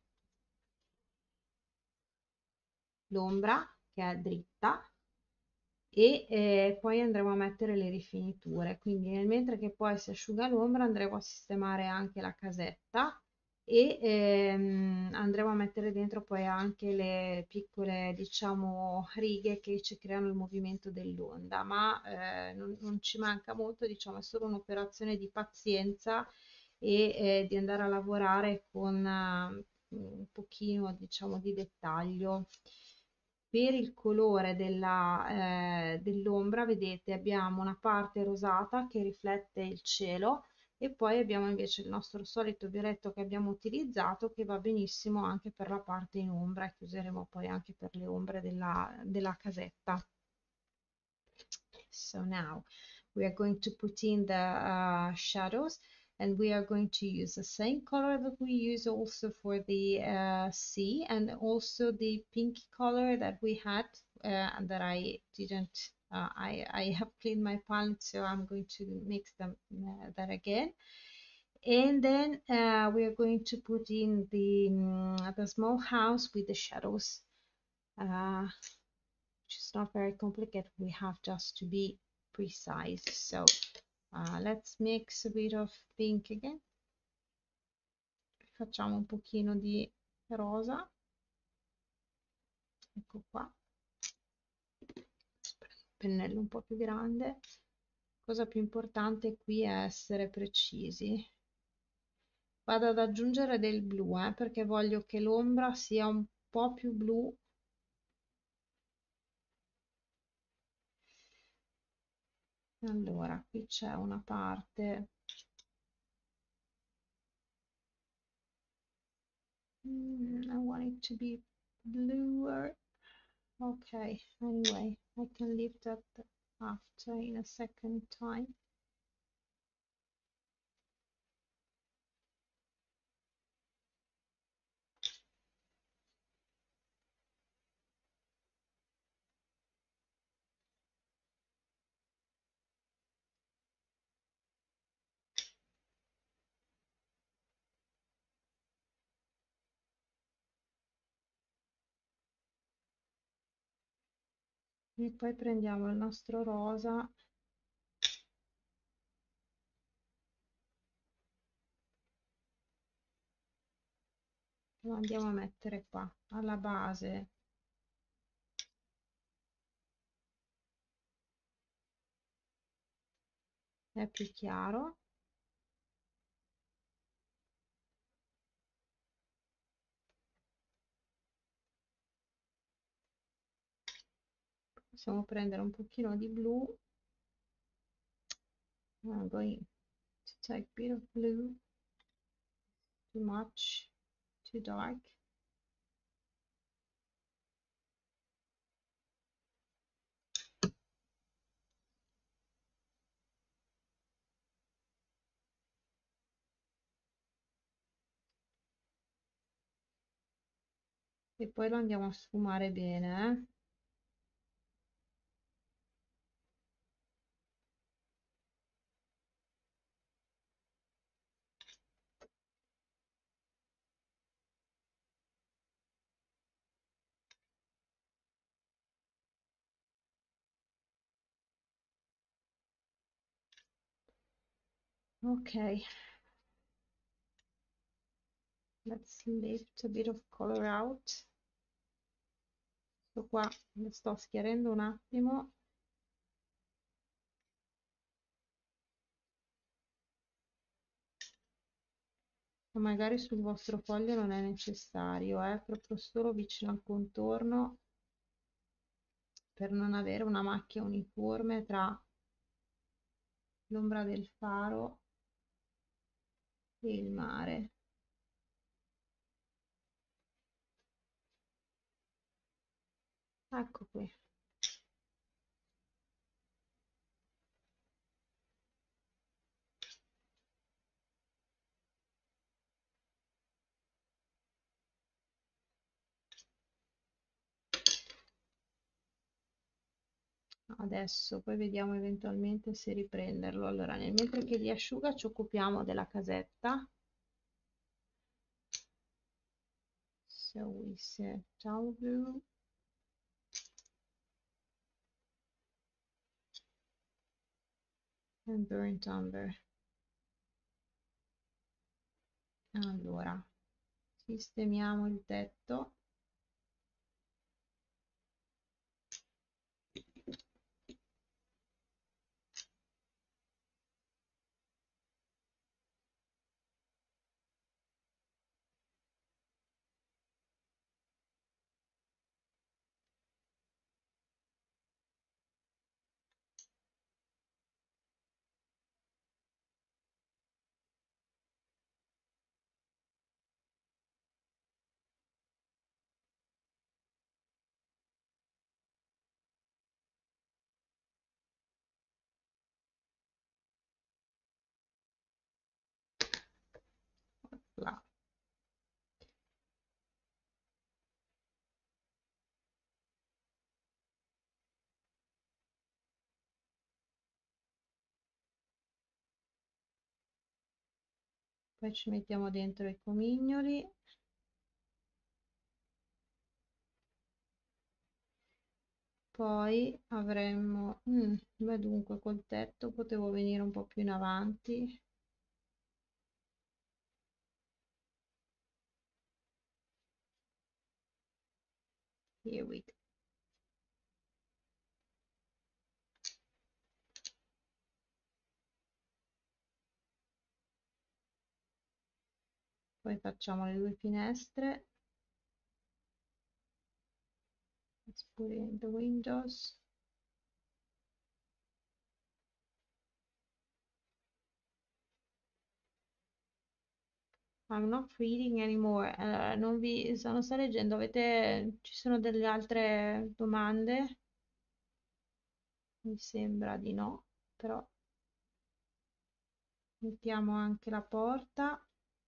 l'ombra che è dritta e eh, poi andremo a mettere le rifiniture, quindi nel mentre che poi si asciuga l'ombra andremo a sistemare anche la casetta e ehm, andremo a mettere dentro poi anche le piccole, diciamo, righe che ci creano il movimento dell'onda, ma eh, non, non ci manca molto, diciamo, è solo un'operazione di pazienza e eh, di andare a lavorare con eh, un pochino, diciamo, di dettaglio. Per il colore della, eh, dell'ombra, vedete, abbiamo una parte rosata che riflette il cielo e poi abbiamo invece il nostro solito violetto che abbiamo utilizzato che va benissimo anche per la parte in ombra e che useremo poi anche per le ombre della, della casetta. So now we are going to put in the uh, shadows, and we are going to use the same color that we use also for the uh, sea, and also the pink color that we had uh, that I didn't uh, I, I have cleaned my palette, so I'm going to mix them uh, that again. And then uh, we are going to put in the, um, the small house with the shadows, uh, which is not very complicated. We have just to be precise. So uh, let's mix a bit of pink again. Facciamo un pochino di rosa. Ecco qua. Pennello un po' più grande. Cosa più importante qui è essere precisi. Vado ad aggiungere del blu, eh, perché voglio che l'ombra sia un po' più blu. Allora, qui c'è una parte. Mm, I want it to be bluer. Okay, anyway, I can leave that after in a second time. E poi prendiamo il nostro rosa e lo andiamo a mettere qua alla base. È più chiaro. Possiamo prendere un pochino di blu. I'm going to take a bit of blue. Too much, too dark. E poi lo andiamo a sfumare bene, eh? Ok, let's lift a bit of color out. Sto qua, lo sto schiarendo un attimo. Magari sul vostro foglio non è necessario, è proprio solo vicino al contorno per non avere una macchia uniforme tra l'ombra del faro e il mare. Ecco qui. Adesso poi vediamo eventualmente se riprenderlo. Allora, nel mentre che li asciuga ci occupiamo della casetta. So we set towel blue. And burnt umber. Allora, sistemiamo il tetto. Là. Poi ci mettiamo dentro i comignoli. Poi avremmo, mm, beh, dunque col tetto potevo venire un po' più in avanti. Here we go. Poi facciamo le due finestre. Let's put in the windows. I'm not reading anymore. Allora, non vi non sto leggendo. Avete, ci sono delle altre domande? Mi sembra di no, però mettiamo anche la porta.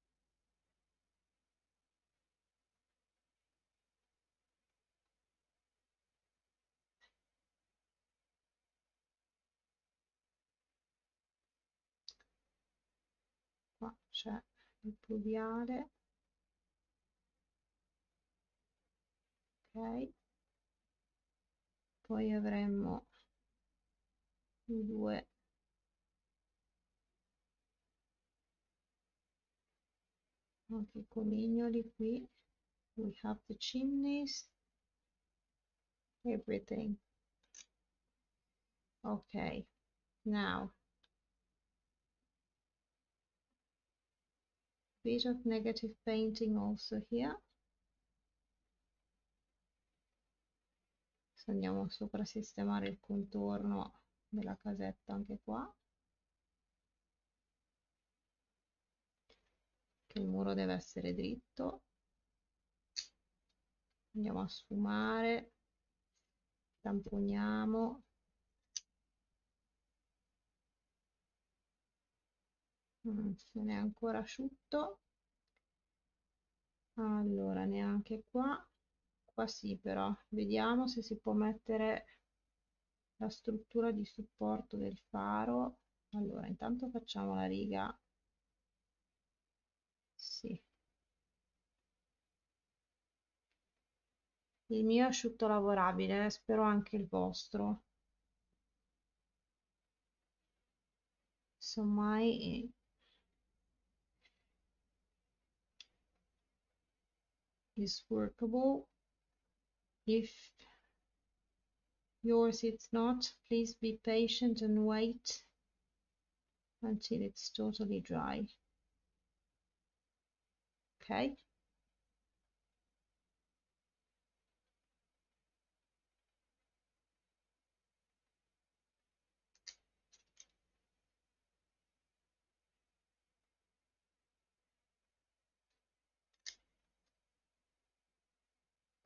Qua c'è il pluviale. Ok. Poi avremmo i due anche i comignoli qui. We have the chimneys. Everything. Okay. Now, bit of negative painting also here. Adesso andiamo sopra a sistemare il contorno della casetta anche qua. Che il muro deve essere dritto. Andiamo a sfumare, tamponiamo. Mm, non è ancora asciutto. Allora, neanche qua. Qua sì, però vediamo se si può mettere la struttura di supporto del faro. Allora, intanto facciamo la riga. Sì. Il mio è asciutto lavorabile, eh, spero anche il vostro. So my is workable. If yours it's not, please be patient and wait until it's totally dry. Ok?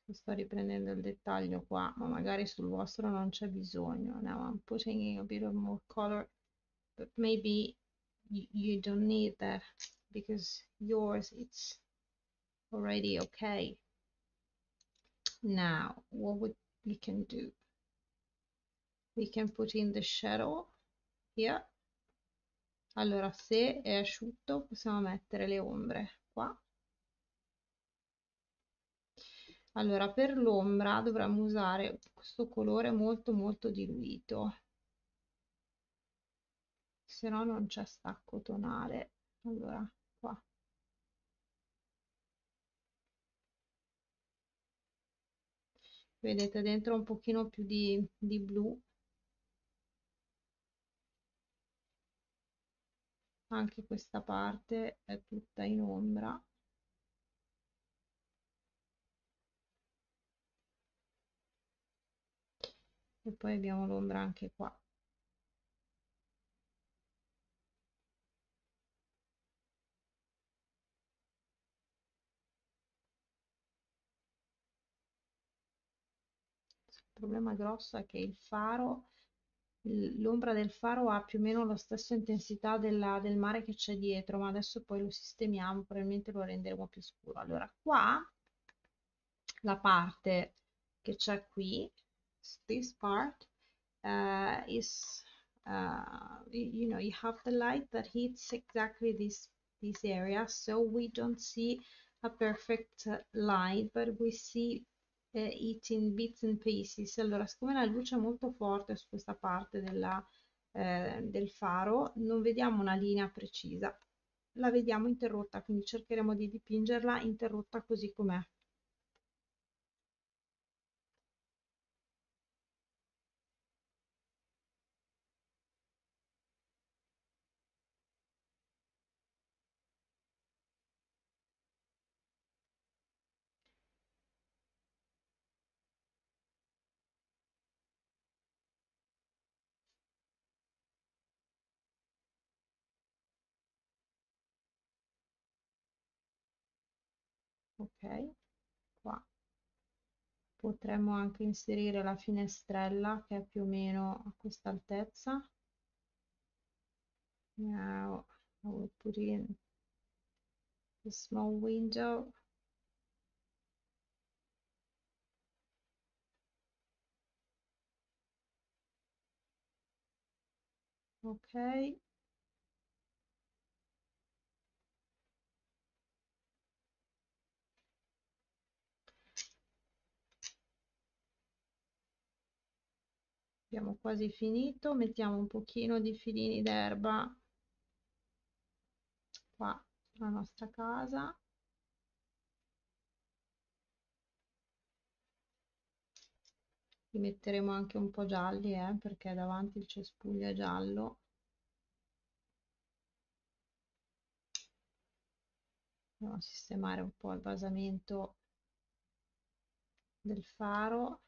sto riprendendo il dettaglio qua, ma magari sul vostro non c'è bisogno. Now I'm putting in a bit of more color, but maybe you, you don't need that because yours it's already okay. Now what we, we can do, we can put in the shadow here. Allora, se è asciutto possiamo mettere le ombre qua. Allora, per l'ombra dovremmo usare questo colore molto molto diluito, se no non c'è stacco tonale. Allora, qua. Vedete dentro un pochino più di, di blu. Anche questa parte è tutta in ombra. E poi abbiamo l'ombra anche qua. Il problema grosso è che il faro, l'ombra del faro ha più o meno la stessa intensità della, del mare che c'è dietro, ma adesso poi lo sistemiamo, probabilmente lo renderemo più scuro. Allora, qua la parte che c'è qui, this part, uh, is, uh, you know, you have the light that hits exactly this, this area, so we don't see a perfect line, but we see uh, it in bits and pieces. Allora, siccome la luce è molto forte su questa parte della, eh, del faro, non vediamo una linea precisa, la vediamo interrotta, quindi cercheremo di dipingerla interrotta così com'è. Ok, qua potremmo anche inserire la finestrella che è più o meno a questa altezza. Now I will put in the small window. Ok, abbiamo quasi finito, mettiamo un pochino di filini d'erba qua nella nostra casa. Li metteremo anche un po' gialli, eh, perché davanti il cespuglio è giallo. Andiamo a sistemare un po' il basamento del faro.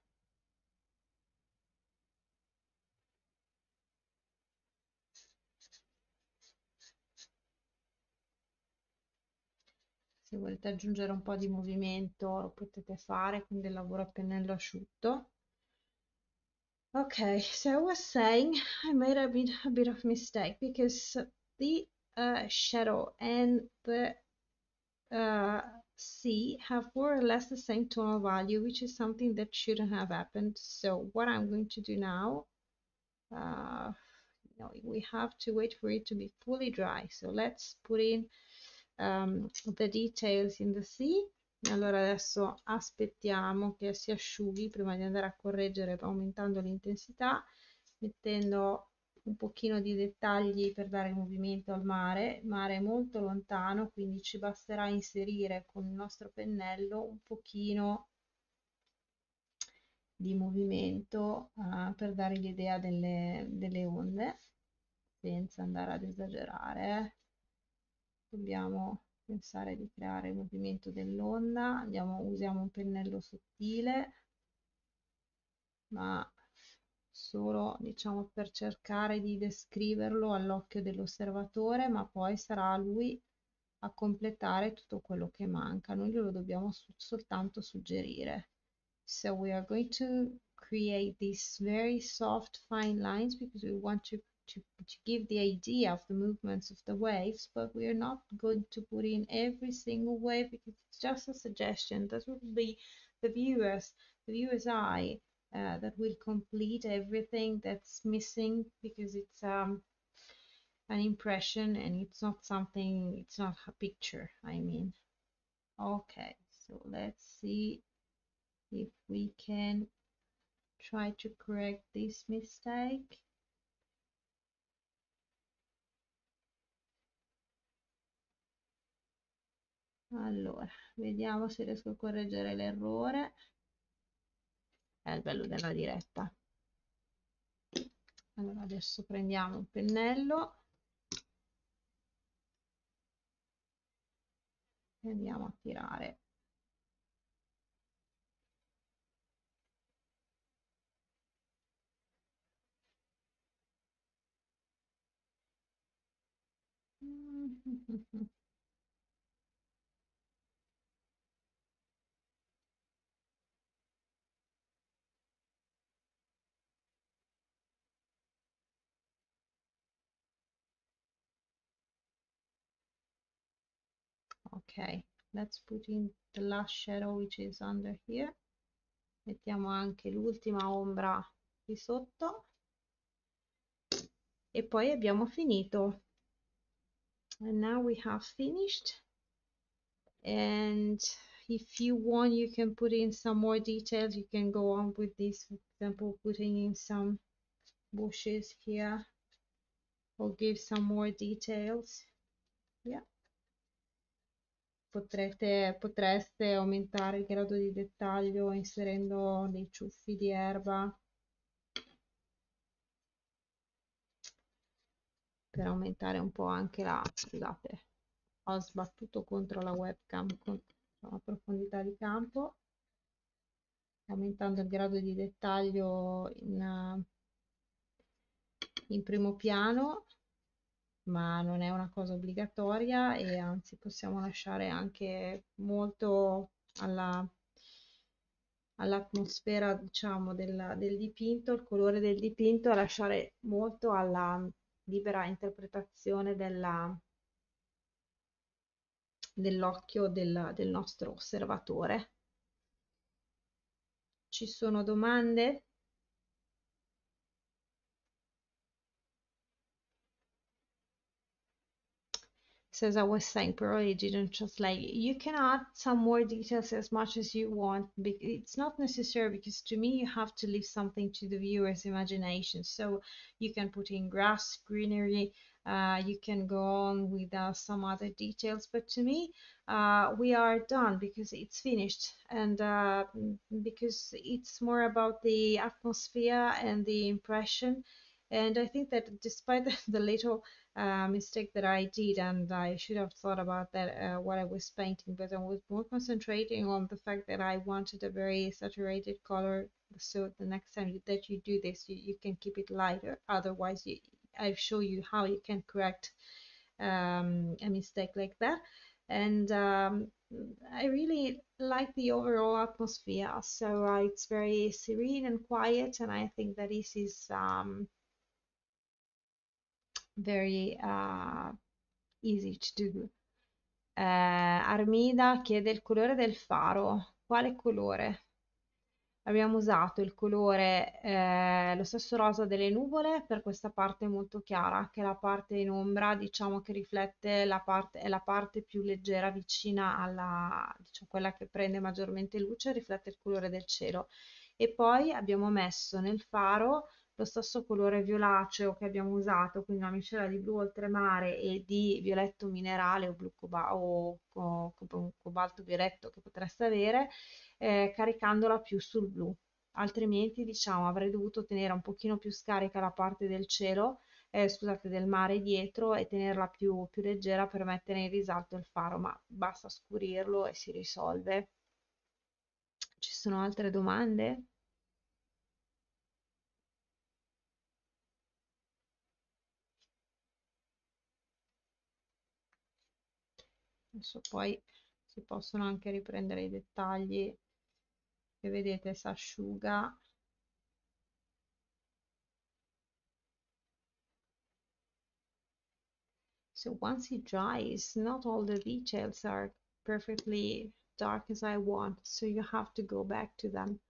Se volete aggiungere un po' di movimento lo potete fare con del lavoro a pennello asciutto. Okay, so I was saying I made a bit a bit of mistake because the uh, shadow and the uh, sea have more or less the same tonal value, which is something that shouldn't have happened. So what I'm going to do now, uh, you know, we have to wait for it to be fully dry. So let's put in um, the details in the sea. Allora adesso aspettiamo che si asciughi prima di andare a correggere aumentando l'intensità, mettendo un pochino di dettagli per dare movimento al mare. Il mare è molto lontano, quindi ci basterà inserire con il nostro pennello un pochino di movimento uh, per dare l'idea delle, delle onde, senza andare ad esagerare. Eh. Dobbiamo pensare di creare il movimento dell'onda. Andiamo, usiamo un pennello sottile, ma solo diciamo per cercare di descriverlo all'occhio dell'osservatore, ma poi sarà lui a completare tutto quello che manca. Noi glielo dobbiamo soltanto suggerire. So we are going to create these very soft fine lines because we want to, to, to give the idea of the movements of the waves, but we are not going to put in every single wave because it's just a suggestion. That will be the viewers, the viewer's eye uh, that will complete everything that's missing because it's um, an impression and it's not something, it's not a picture, I mean. Okay, so let's see if we can try to correct this mistake. Allora, vediamo se riesco a correggere l'errore. È il bello della diretta. Allora, adesso prendiamo un pennello e andiamo a tirare. Ok, let's put in the last shadow which is under here. Mettiamo anche l'ultima ombra qui sotto e poi abbiamo finito. And now we have finished. And if you want, you can put in some more details. You can go on with this, for example, putting in some bushes here or give some more details. Yeah. Potrete, potreste aumentare il grado di dettaglio inserendo dei ciuffi di erba per aumentare un po' anche la, scusate, ho sbattuto contro la webcam con la profondità di campo, aumentando il grado di dettaglio in, in primo piano, ma non è una cosa obbligatoria e anzi possiamo lasciare anche molto alla all'atmosfera, diciamo, del, del dipinto, il colore del dipinto, a lasciare molto alla libera interpretazione della, dell'occhio del, del nostro osservatore. Ci sono domande? So as I was saying, probably didn't translate. You can add some more details as much as you want. It's not necessary because to me you have to leave something to the viewer's imagination. So you can put in grass, greenery, uh, you can go on with uh, some other details. But to me, uh, we are done because it's finished and uh, because it's more about the atmosphere and the impression. And I think that despite the little uh, mistake that I did, and I should have thought about that uh, while I was painting, but I was more concentrating on the fact that I wanted a very saturated color. So the next time you, that you do this, you, you can keep it lighter. Otherwise, you, I show you how you can correct um, a mistake like that. And um, I really like the overall atmosphere. So uh, it's very serene and quiet, and I think that this is um, very uh, easy to do. Eh, Armida chiede il colore del faro. Quale colore? Abbiamo usato il colore, eh, lo stesso rosa delle nuvole per questa parte molto chiara, che è la parte in ombra, diciamo che riflette la parte, è la parte più leggera vicina alla, diciamo, quella che prende maggiormente luce, riflette il colore del cielo. E poi abbiamo messo nel faro lo stesso colore violaceo che abbiamo usato, quindi una miscela di blu oltremare e di violetto minerale o blu coba o, o, o cobalto violetto che potreste avere, eh, caricandola più sul blu. Altrimenti, diciamo, avrei dovuto tenere un pochino più scarica la parte del cielo, eh, scusate, del mare dietro e tenerla più, più leggera per mettere in risalto il faro, ma basta scurirlo e si risolve. Ci sono altre domande? Adesso poi si possono anche riprendere i dettagli che vedete si asciuga. So once it dries, not all the details are perfectly dark as I want, so you have to go back to them.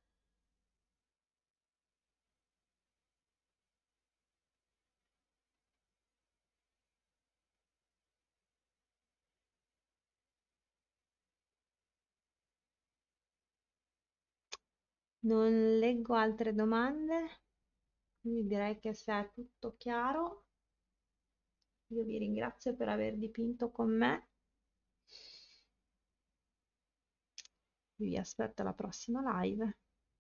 Non leggo altre domande, quindi direi che se è tutto chiaro, io vi ringrazio per aver dipinto con me. Vi aspetto alla prossima live.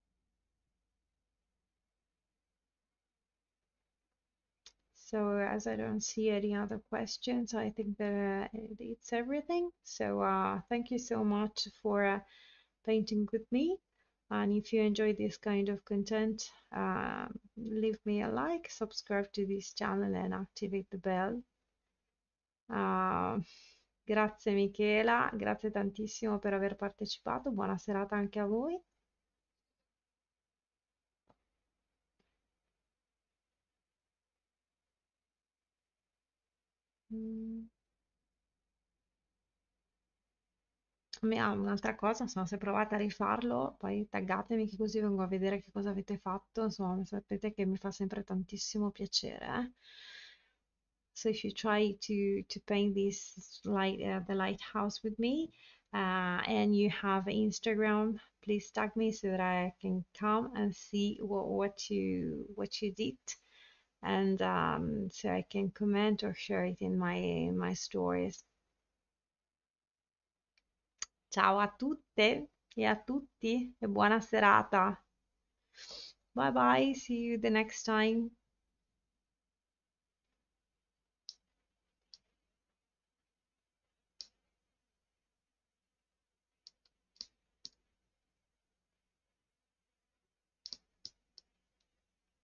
So as I don't see any other questions, I think that uh, it's everything. So uh, thank you so much for uh, painting with me. And if you enjoy this kind of content, uh, leave me a like, subscribe to this channel and activate the bell. Uh, grazie Michela, grazie tantissimo per aver partecipato, buona serata anche a voi. Mm. Ah, un'altra cosa, insomma, se provate a rifarlo, poi taggatemi che così vengo a vedere che cosa avete fatto, insomma, sapete che mi fa sempre tantissimo piacere, eh? So if you try to to paint this light uh, the lighthouse with me, uh, and you have Instagram, please tag me so that I can come and see what what you what you did, and um, so I can comment or share it in my my stories. Ciao a tutte e a tutti e buona serata. Bye bye, see you the next time.